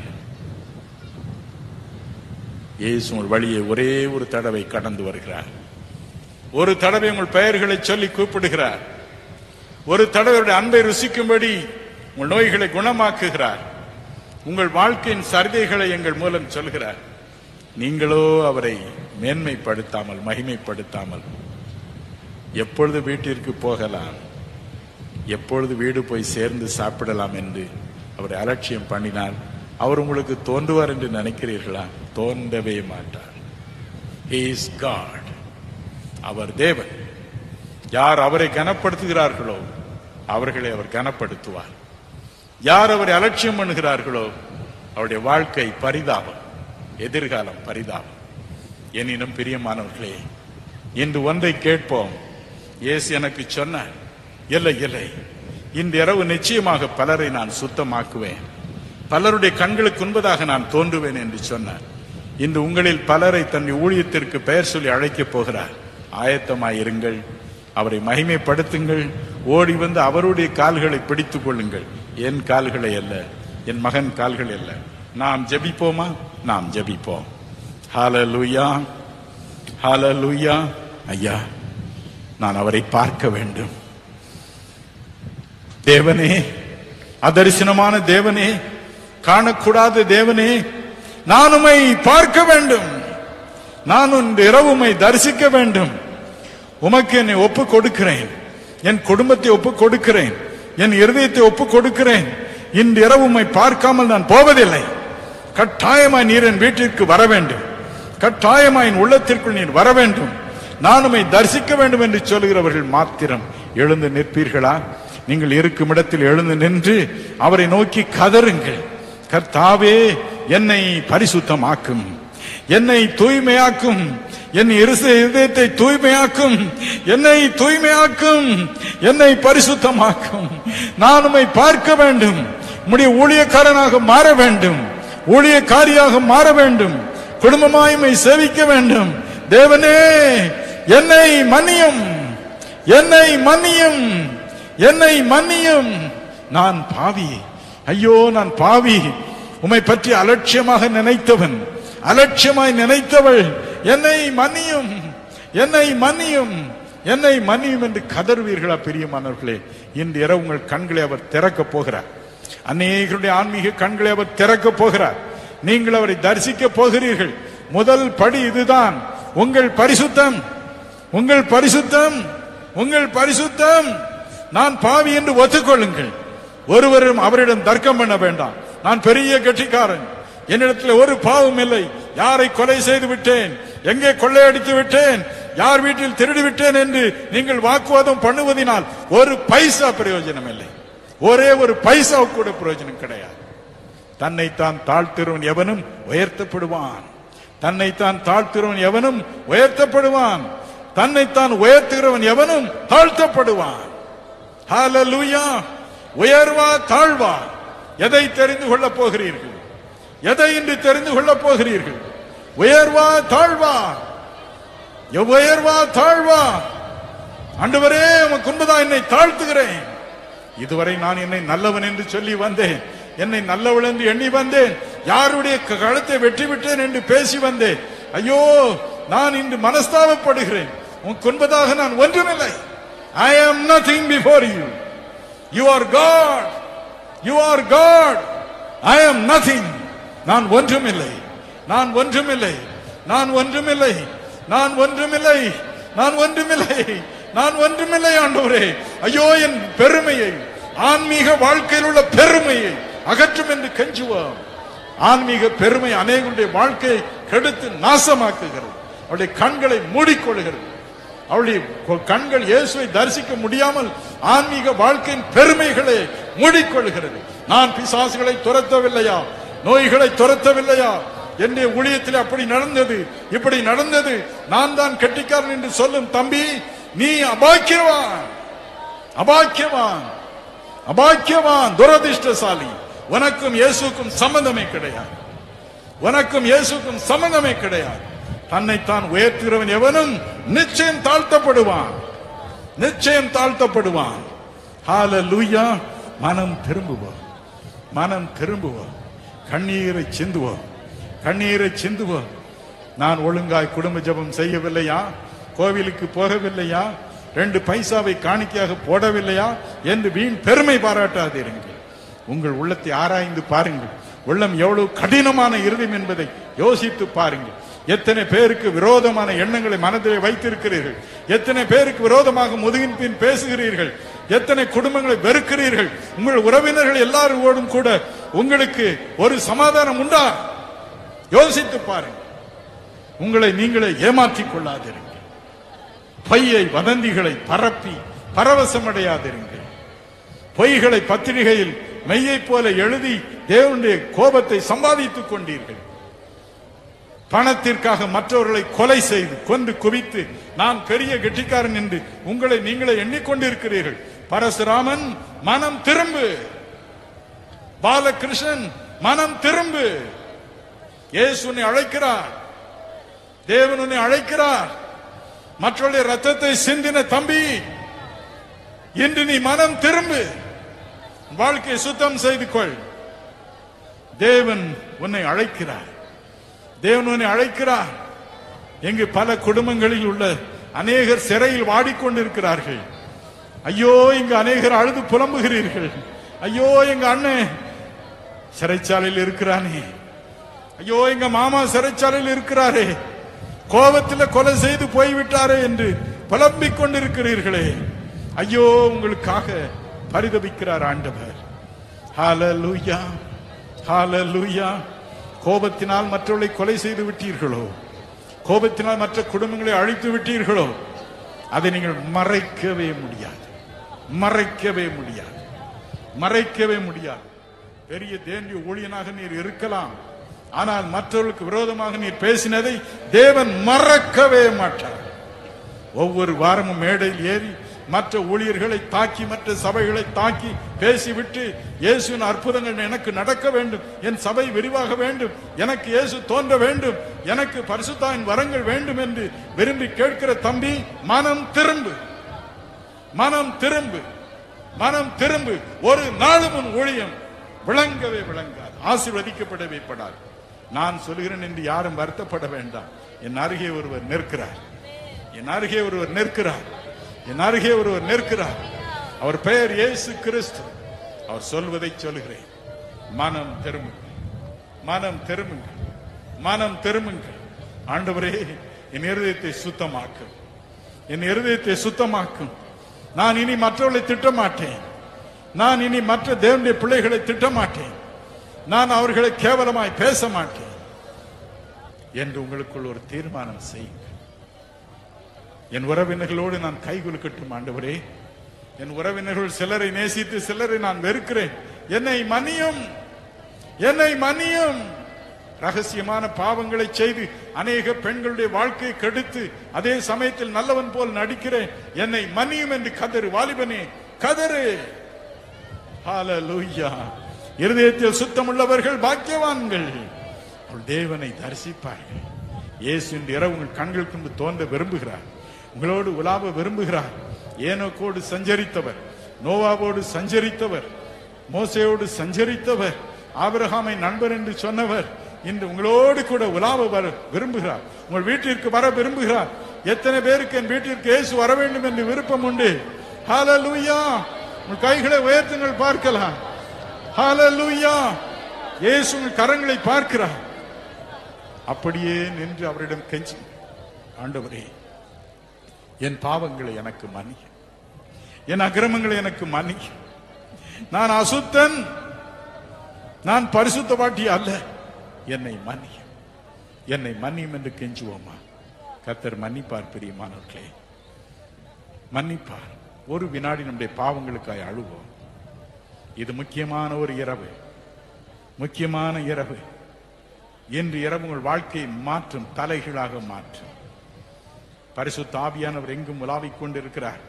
இயேசு உங்கள் வழியை ஒரே ஒரு தடவை கடந்து வருகிறார். ஒரு தடவை உங்கள் பெயர்களை சொல்லி கூப்பிடுகிறார். ஒரு தடவை அன்பை ருசிக்கும்படி உங்கள் நோய்களை குணமாக்குகிறார். உங்கள் வாழ்க்கையின் சரிதைகளை எங்கள் மூலம் சொல்கிறார். நீங்களோ அவரை மேன்மைப்படுத்தாமல், மகிமைப்படுத்தாமல், எப்பொழுது வீட்டிற்கு போகலாம், எப்பொழுது வீடு போய் சேர்ந்து சாப்பிடலாம் என்று அவரை அலட்சியம் பண்ணினால் அவர் உங்களுக்கு தோன்றுவார் என்று நினைக்கிறீர்களா? தோன்றவே மாட்டார். He is God. அவர் தேவன். யார் அவரை கனப்படுத்துகிறார்களோ அவர்களை அவர் கனப்படுத்துவார். யார் அவரை அலட்சியம் பண்ணுகிறார்களோ அவருடைய வாழ்க்கை பரிதாபம், எதிர்காலம் பரிதாபம். எனினும் பிரியமானவர்களே, இன்று ஒன்றை கேட்போம். இயேசு எனக்கு சொன்னார், இல்லை இல்லை, இந்த இரவு நிச்சயமாக பலரை நான் சுத்தமாக்குவேன், பலருடைய கண்களுக்கு முன்பதாக நான் தோன்றுவேன் என்று சொன்னார். இன்று உங்களில் பலரை தன் ஊழியத்திற்கு பெயர் சொல்லி அழைக்கப் போகிறார். ஆயத்தமாயிருங்கள், அவரை மகிமைப்படுத்துங்கள், ஓடி வந்து அவருடைய கால்களை பிடித்துக் கொள்ளுங்கள். என் கால்களை அல்ல, என் மகன் கால்கள் அல்ல. நாம் ஜெபிப்போமா? நாம் ஜெபிப்போம். ஹல்லேலூயா, ஹல்லேலூயா. ஐயா, நான் அவரை பார்க்க வேண்டும். தேவனே, அதரிசனமான தேவனே, காணக்கூடாத தேவனே, நான் உம்மை பார்க்க வேண்டும். நான் இந்த இரவு உம்மை தரிசிக்க வேண்டும். உமக்கு என்னை ஒப்பு கொடுக்கிறேன், என் குடும்பத்தை ஒப்பு கொடுக்கிறேன், என் இருதயத்தை ஒப்பு கொடுக்கிறேன். இந்த இரவு உம்மை பார்க்காமல் நான் போவதில்லை. கட்டாயமாய் நீர் என் வீட்டிற்கு வர வேண்டும், கட்டாயமாய் என் உள்ளத்திற்குள் நீர் வர வேண்டும், நான் உம்மை தரிசிக்க வேண்டும் என்று சொல்கிறவர்கள் மாத்திரம் எழுந்து நிற்பீர்களா? நீங்கள் இருக்கும் இடத்தில் எழுந்து நின்று அவரை நோக்கி கதறுங்கள். கர்த்தாவே, என்னை பரிசுத்தமாக்கும், என்னை தூய்மையாக்கும், என் இருதயத்தை தூய்மையாக்கும், என்னை தூய்மையாக்கும், என்னை பரிசுத்தமாக்கும். நான் உம்மை பார்க்க வேண்டும், உம்முடைய ஊழியக்காரனாக மாற வேண்டும், ஊழியக்காரியாக மாற வேண்டும், குடும்பமாய்மை சேவிக்க வேண்டும். தேவனே, என்னை மன்னியும், என்னை மன்னியும், என்னை மன்னியும். நான் பாவி, ஐயோ நான் பாவி, உம்மை பற்றி அலட்சியமாக நினைத்தவன், அலட்சியமாய் நினைத்தவள், என்னை மன்னியும், என்னை மன்னியும், என்னை மன்னியும் என்று கதறுவீர்களா? பிரியமானவர்களே, இன்று இரவு உங்கள் கண்களை அவர் திறக்க போகிறார். அநேகருடைய ஆன்மீக கண்களை அவர் திறக்க போகிறார். நீங்கள் அவரை தரிசிக்க போகிறீர்கள். முதல் படி இதுதான். உங்கள் பரிசுத்தம், உங்கள் பரிசுத்தம், உங்கள் பரிசுத்தம். நான் பாவி என்று ஒத்துக்கொள்ளுங்கள். ஒருவரும் அவரிடம் தர்க்கம் பண்ண வேண்டாம். நான் பெரிய கெட்டிக்காரன், என்னிடத்தில் ஒரு பாவம் இல்லை, யாரை கொலை செய்து விட்டேன், எங்கே கொள்ளையடித்து விட்டேன், யார் வீட்டில் திருடி விட்டேன் என்று நீங்கள் வாக்குவாதம் பண்ணுவதனால் ஒரு பைசா பிரயோஜனம் இல்லை. ஒரே ஒரு பைசா கூட பிரயோஜனம் கிடையாது. தன்னைத்தான் தாழ்த்துறவன் எவனும் உயர்த்தப்படுவான், தன்னைத்தான் தாழ்த்துறவன் எவனும் உயர்த்தப்படுவான், தன்னைத்தான் உயர்த்துகிறவன் எவனும் தாழ்த்தப்படுவான். ஹல்லேலூயா. உயர்வா தாழ்வா, எதை தெரிந்து கொள்ளப் போகிறீர்கள்? எதை இன்று தெரிந்து கொள்ளப் போகிறீர்கள்? உயர்வா தாழ்வா? உயர்வா தாழ்வா? ஆண்டவரே, உமக்கு முன்பதாக என்னை தாழ்த்துகிறேன். இதுவரை நான் என்னை நல்லவன் என்று சொல்லி வந்தேன், என்னை நல்லவள் என்று எண்ணி வந்தேன், யாருடைய கழுத்தை வெற்றி விட்டேன் என்று பேசி வந்தேன். ஐயோ, நான் இன்று மனஸ்தாபப்படுகிறேன். உமக்கு முன்பதாக நான் ஒன்றுமில்லை. I am nothing before you. You are God. You are God. I am nothing. நான் ஒன்றுமில்லை, நான் ஒன்றுமில்லை, நான் ஒன்றுமில்லை, நான் ஒன்றுமில்லை, நான் ஒன்றுமில்லை, நான் ஒன்றுமில்லை. ஆண்டவரே, ஐயோ, என் பெருமையை, ஆன்மீக வாழ்க்கையில் உள்ள பெருமையை அகற்றும் என்று கெஞ்சுவோம். ஆன்மீக பெருமை அநேகருடைய வாழ்க்கையை கெடுத்து நாசமாக்குகிறது. அவருடைய கண்களை மூடிக்கொள்கிறது. அவளுடைய கண்கள் இயேசுவை தரிசிக்க முடியாமல் ஆன்மீக வாழ்க்கையின் பெருமைகளை மூடிக்கொள்கிறது. நான் பிசாசுகளை துரத்தவில்லையா, நோய்களை துரத்தவில்லையா, என்னுடைய ஊழியத்தில் அப்படி நடந்தது, இப்படி நடந்தது, நான் தான் கெட்டிக்காரன் என்று சொல்லும் தம்பி, நீ அபாக்கியவான், அபாக்கியவான், அபாக்கியவான், துரதிர்ஷ்டசாலி. உனக்கும் இயேசுக்கும் சம்பந்தமே கிடையாது, உனக்கும் இயேசுக்கும் சம்பந்தமே கிடையாது. தன்னைத்தான் உயர்த்துகிறவன் எவனும் நிச்சயம் தாழ்த்தப்படுவான், நிச்சயம் தாழ்த்தப்படுவான். ஹல்லேலூயா. மனம் திரும்புவோம், மனம் திரும்புவோம், கண்ணீரை சிந்துவோம், கண்ணீரை சிந்துவோம். நான் ஒழுங்காய் குடும்ப ஜெபம் செய்யவில்லையா, கோவிலுக்கு போகவில்லையா, ரெண்டு பைசாவை காணிக்கையாக போடவில்லையா என்று வீண் பெருமை பாராட்டாதீர்கள். உங்கள் உள்ளத்தை ஆராய்ந்து பாருங்கள். உள்ளம் எவ்வளவு கடினமான இருதயம் என்பதை யோசித்து பாருங்கள். எத்தனை பேருக்கு விரோதமான எண்ணங்களை மனதிலே வைத்திருக்கிறீர்கள், எத்தனை பேருக்கு விரோதமாக முதுகின் பின் பேசுகிறீர்கள், எத்தனை குடும்பங்களை வெறுக்கிறீர்கள். உங்கள் உறவினர்கள் எல்லாரோடும் கூட உங்களுக்கு ஒரு சமாதானம் உண்டா? யோசித்து பாருங்கள். உங்களை நீங்களே ஏமாற்றிக் கொள்ளாதிருங்கள். பொய்யை வதந்திகளை பரப்பி பரவசமடையாதிருங்கள். பொய்களை பத்திரிகையில் மெய்யை போல எழுதி தேவனுடைய கோபத்தை சம்பாதித்துக் கொண்டீர்கள். பணத்திற்காக மற்றவர்களை கொலை செய்து கொன்று குவித்து நான் பெரிய கெட்டிக்காரன் என்று உங்களை நீங்களே எண்ணிக்கொண்டிருக்கிறீர்கள். பரசுராமன், மனம் திரும்பு. பாலகிருஷ்ணன், மனம் திரும்பு. இயேசு உன்னை அழைக்கிறார். தேவன் உன்னை அழைக்கிறார். மற்றவருடைய ரத்தத்தை சிந்தின தம்பி, இன்று நீ மனம் திரும்பு. வாழ்க்கையை சுத்தம் செய்து கொள். தேவன் உன்னை அழைக்கிறார். தேவன் உன்னை அழைக்கிறார். எங்கு பல குடும்பங்களில் உள்ள அநேகர் சிறையில் வாடிக்கொண்டிருக்கிறார்கள். ஐயோ, இங்கு அநேகர் அழுது புலம்புகிறீர்கள். ஐயோ, எங்க அண்ணன் சிறைச்சாலையில் இருக்கிறானே, ஐயோ எங்க மாமா சிறைச்சாலையில் இருக்கிறாரே, கோபத்தில் கொலை செய்து போய்விட்டாரே என்று புலம்பிக் கொண்டிருக்கிறீர்களே. ஐயோ, உங்களுக்காக பரிதபிக்கிறார் ஆண்டவர். ஹல்லேலூயா, ஹல்லேலூயா. கோபத்தினால் மற்றவர்களை கொலை செய்து விட்டீர்களோ, கோபத்தினால் மற்ற குடும்பங்களை அழித்து விட்டீர்களோ, அதை நீங்கள் மறைக்கவே முடியாது, மறைக்கவே முடியாது, மறைக்கவே முடியாது. பெரிய தேவனுடைய ஊழியனாக நீர் இருக்கலாம், ஆனால் மற்றவர்களுக்கு விரோதமாக நீர் பேசினதை தேவன் மறக்கவே மாட்டார். ஒவ்வொரு வாரமும் மேடையில் ஏறி மற்ற ஊழியர்களை தாக்கி, மற்ற சபைகளை தாக்கி பேசிவிட்டு, இயேசுவின் அற்புதங்கள் எனக்கு நடக்க வேண்டும், என் சபை விரிவாக வேண்டும், எனக்கு இயேசு தோன்ற வேண்டும், எனக்கு பரிசுத்தாவின் வரங்கள் வேண்டும் என்று விரும்பி கேட்கிற தம்பி, மனம் திரும்பு, மனம் திரும்பு, மனம் திரும்பு. ஒரு நாளும் உன் ஊழியம் விளங்கவே விளங்காது, ஆசீர்வதிக்கப்படவே படாது. நான் சொல்கிறேன் என்று யாரும் வருத்தப்பட வேண்டாம். என் அருகே ஒருவர் நிற்கிறார், என் அருகே ஒருவர் நிற்கிறார், என் அருகே ஒருவர் நிற்கிறார். அவர் பெயர் இயேசு கிறிஸ்து. அவர் சொல்வதை சொல்கிறேன். மனம் திரும்புங்கள், மனம் திரும்புங்கள், மனம் திரும்புங்கள். ஆண்டவரே, என் இருதயத்தை சுத்தமாக்கும், என் இருதயத்தை சுத்தமாக்கும். நான் இனி மற்றவர்களை திட்டமாட்டேன், நான் இனி மற்ற தேவனுடைய பிள்ளைகளை திட்டமாட்டேன், நான் அவர்களை கேவலமாய் பேச மாட்டேன் என்று உங்களுக்குள் ஒரு தீர்மானம் செய்யுங்கள். என் உறவினர்களோடு நான் கைகுலுக்கட்டும். ஆண்டவரே, என் உறவினர்கள் சிலரை நேசித்து சிலரை நான் வெறுக்கிறேன், என்னை மன்னியும், என்னை மன்னியும். ரகசியமான பாவங்களை செய்து அநேக பெண்களுடைய வாழ்க்கையை கெடுத்து அதே சமயத்தில் நல்லவன் போல் நடிக்கிறேன், என்னை மன்னியும் என்று கதறு. வாலிபனே, கதறு. ஹல்லேலூயா. இருதயத்தில் சுத்தமுள்ளவர்கள் பாக்கியவான்கள், அவள் தேவனை தரிசிப்பார்கள். இயேசு இன்று இரவு உங்கள் கண்களுக்கு முன்பு தோன்ற விரும்புகிறார், உங்களோடு உலாவ விரும்புகிறார். ஏனோக்கோடு சஞ்சரித்தவர், நோவாவோடு சஞ்சரித்தவர், மோசேயோடு சஞ்சரித்தவர், ஆபிரகாமை நண்பர் என்று சொன்னவர் இன்று உங்களோடு கூட உலாவ வர விரும்புகிறார், உங்கள் வீட்டிற்கு வர விரும்புகிறார். எத்தனை பேருக்கு என் வீட்டிற்கு இயேசு வர வேண்டும் என்று விருப்பம் உண்டு? ஹல்லேலூயா. உங்கள் கைகளை உயர்த்துங்கள், பார்க்கலாம். ஹல்லேலூயா. இயேசு உங்கள் கரங்களை பார்க்கிறார். அப்படியே நின்று அவரிடம் கெஞ்சி, ஆண்டவரே, என் பாவங்களை எனக்கு மன்னி, என் அக்கிரமங்களை எனக்கு மன்னி, நான் அசுத்தன், நான் பரிசுத்தவாட்டி அல்ல, என்னை மன்னி, என்னை மன்னியும் என்று கெஞ்சுவோமா? கர்த்தர் மன்னிப்பார். பிரியமானவர்களே, மன்னிப்பார். ஒரு வினாடி நம்முடைய பாவங்களுக்காய் அழுவோம். இது முக்கியமான ஒரு இரவு, முக்கியமான இரவு. இன்று இரவு உங்கள் வாழ்க்கையை மாற்றும், தலைகீழாக மாற்றும். பரிசுத்த ஆவியானவர் எங்கும் உலாவிக் கொண்டிருக்கிறார்.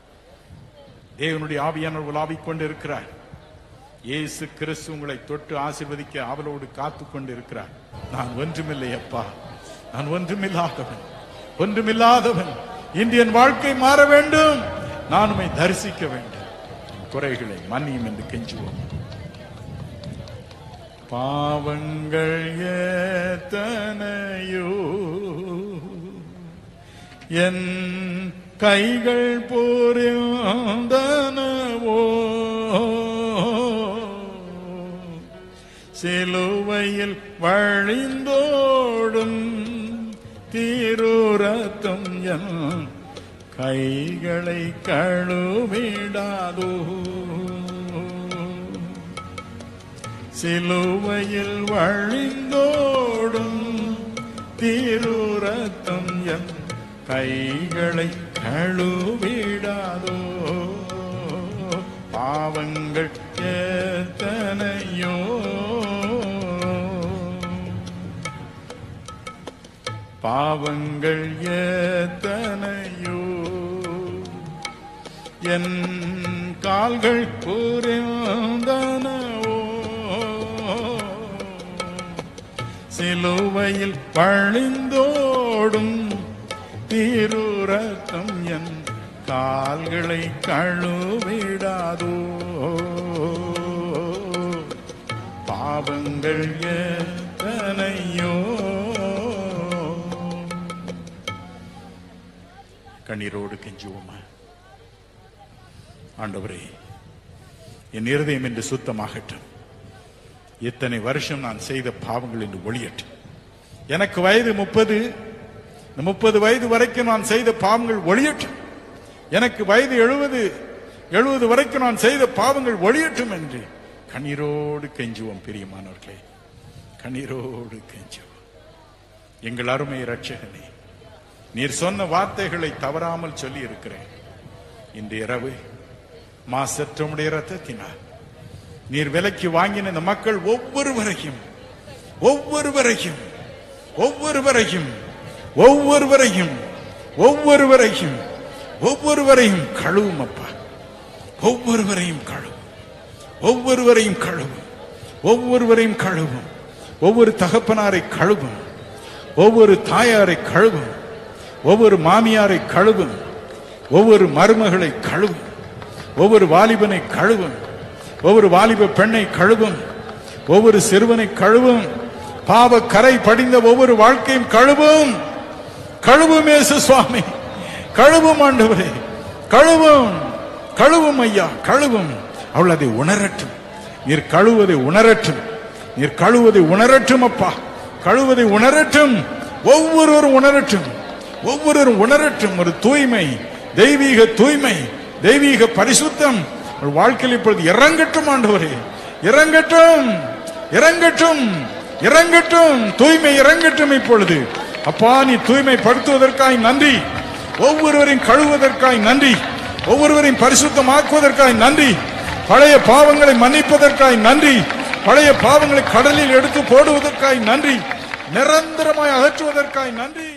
தேவனுடைய ஆவியானவர் உலாவிக் கொண்டிருக்கிறார். இயேசு கிறிஸ்து உங்களை தொட்டு ஆசீர்வதிக்க அவளோடு காத்து கொண்டிருக்கிறார். நான் ஒன்றுமில்லை அப்பா, நான் ஒன்றுமில்லாதவன், ஒன்றுமில்லாதவன். இன்று என் வாழ்க்கை மாற வேண்டும், நான் உம்மை தரிசிக்க வேண்டும், குறைகளை மன்னியும் என்று கெஞ்சுவோம். பாவங்கள் எத்தனையோ என் கைகள் புரிந்தனவோ, சிலுவையில் வழிந்தோடும் திருரத்தம் என் கைகளை கழுவிடாதோ, சிலுவையில் வழிந்தோடும் திருரத்தம் என் கைகளை கழுவிடாதோ. பாவங்கள் எத்தனையோ பாவங்கள் எத்தனையோ என் கால்கள் புரிந்தனவோ, சிலுவையில் பழிந்தோடும் திருரத்தம் என் கால்களை கழுவிடாதோ. பாவங்கள் எத்தனையோ. கண்ணீரோடு கெஞ்சுவோமா? ஆண்டவரே, என் இருதயம் என்று சுத்தமாகட்டும். இத்தனை வருஷம் நான் செய்த பாவங்கள் என்று ஒளியட்டும். எனக்கு வயது முப்பது, முப்பது வயது வரைக்கும் நான் செய்த பாவங்கள் ஒளியட்டும். எனக்கு வயது எழுபது எழுபது வரைக்கும் நான் செய்த பாவங்கள் ஒளியட்டும் என்று கண்ணீரோடு கெஞ்சுவோம். பிரியமானவர்களே, கண்ணீரோடு கெஞ்சுவோம். எங்கள் அருமை இரட்சகனே, நீர் சொன்ன வார்த்தைகளை தவறாமல் சொல்லி இருக்கிறேன். இன்று இரவு மாசற்றமுடைய ரத்தத்தினால் நீர் விலைக்கு வாங்கின இந்த மக்கள் ஒவ்வொருவரையும் ஒவ்வொருவரையும் ஒவ்வொருவரையும் ஒவ்வொருவரையும் ஒவ்வொருவரையும் ஒவ்வொருவரையும் கழுவும் அப்பா. ஒவ்வொருவரையும் கழுவும், ஒவ்வொருவரையும் கழுவும், ஒவ்வொருவரையும் கழுவும். ஒவ்வொரு தகப்பனாரை கழுவும், ஒவ்வொரு தாயாரை கழுவும், ஒவ்வொரு மாமியாரை கழுவும், ஒவ்வொரு மருமகளை கழுவும், ஒவ்வொரு வாலிபனை கழுவும், ஒவ்வொரு வாலிப பெண்ணை கழுவும், ஒவ்வொரு சிறுவனை கழுவும். பாவ கரை படிந்த ஒவ்வொரு வாழ்க்கையும் கழுவும். கழுவும் இயேசு சுவாமி, கழுவும் ஆண்டவரே, கழுவும், கழுவும் ஐயா, கழுவும். அவள் அதை உணரட்டும். நீர் கழுவதை உணரட்டும், நீர் கழுவதை உணரட்டும் அப்பா, கழுவதை உணரட்டும். ஒவ்வொருவரும் உணரட்டும், ஒவ்வொருவரும் உணரட்டும். ஒரு தூய்மை, தெய்வீக தூய்மை, தெய்வீக பரிசுத்தம் வாழ்க்கையில் இப்பொழுது இறங்கட்டும் ஆண்டவரே, இறங்கட்டும், இறங்கட்டும், இறங்கட்டும். தூய்மை இறங்கட்டும் இப்பொழுது அப்பா. நீ தூய்மைப்படுத்துவதற்காய் நன்றி, ஒவ்வொருவரையும் கழுவுவதற்காய் நன்றி, ஒவ்வொருவரையும் பரிசுத்தமாக்குவதற்காய் நன்றி, பழைய பாவங்களை மன்னிப்பதற்காய் நன்றி, பழைய பாவங்களை கடலில் எடுத்து போடுவதற்காய் நன்றி, நிரந்தரமாய் அகற்றுவதற்காய் நன்றி.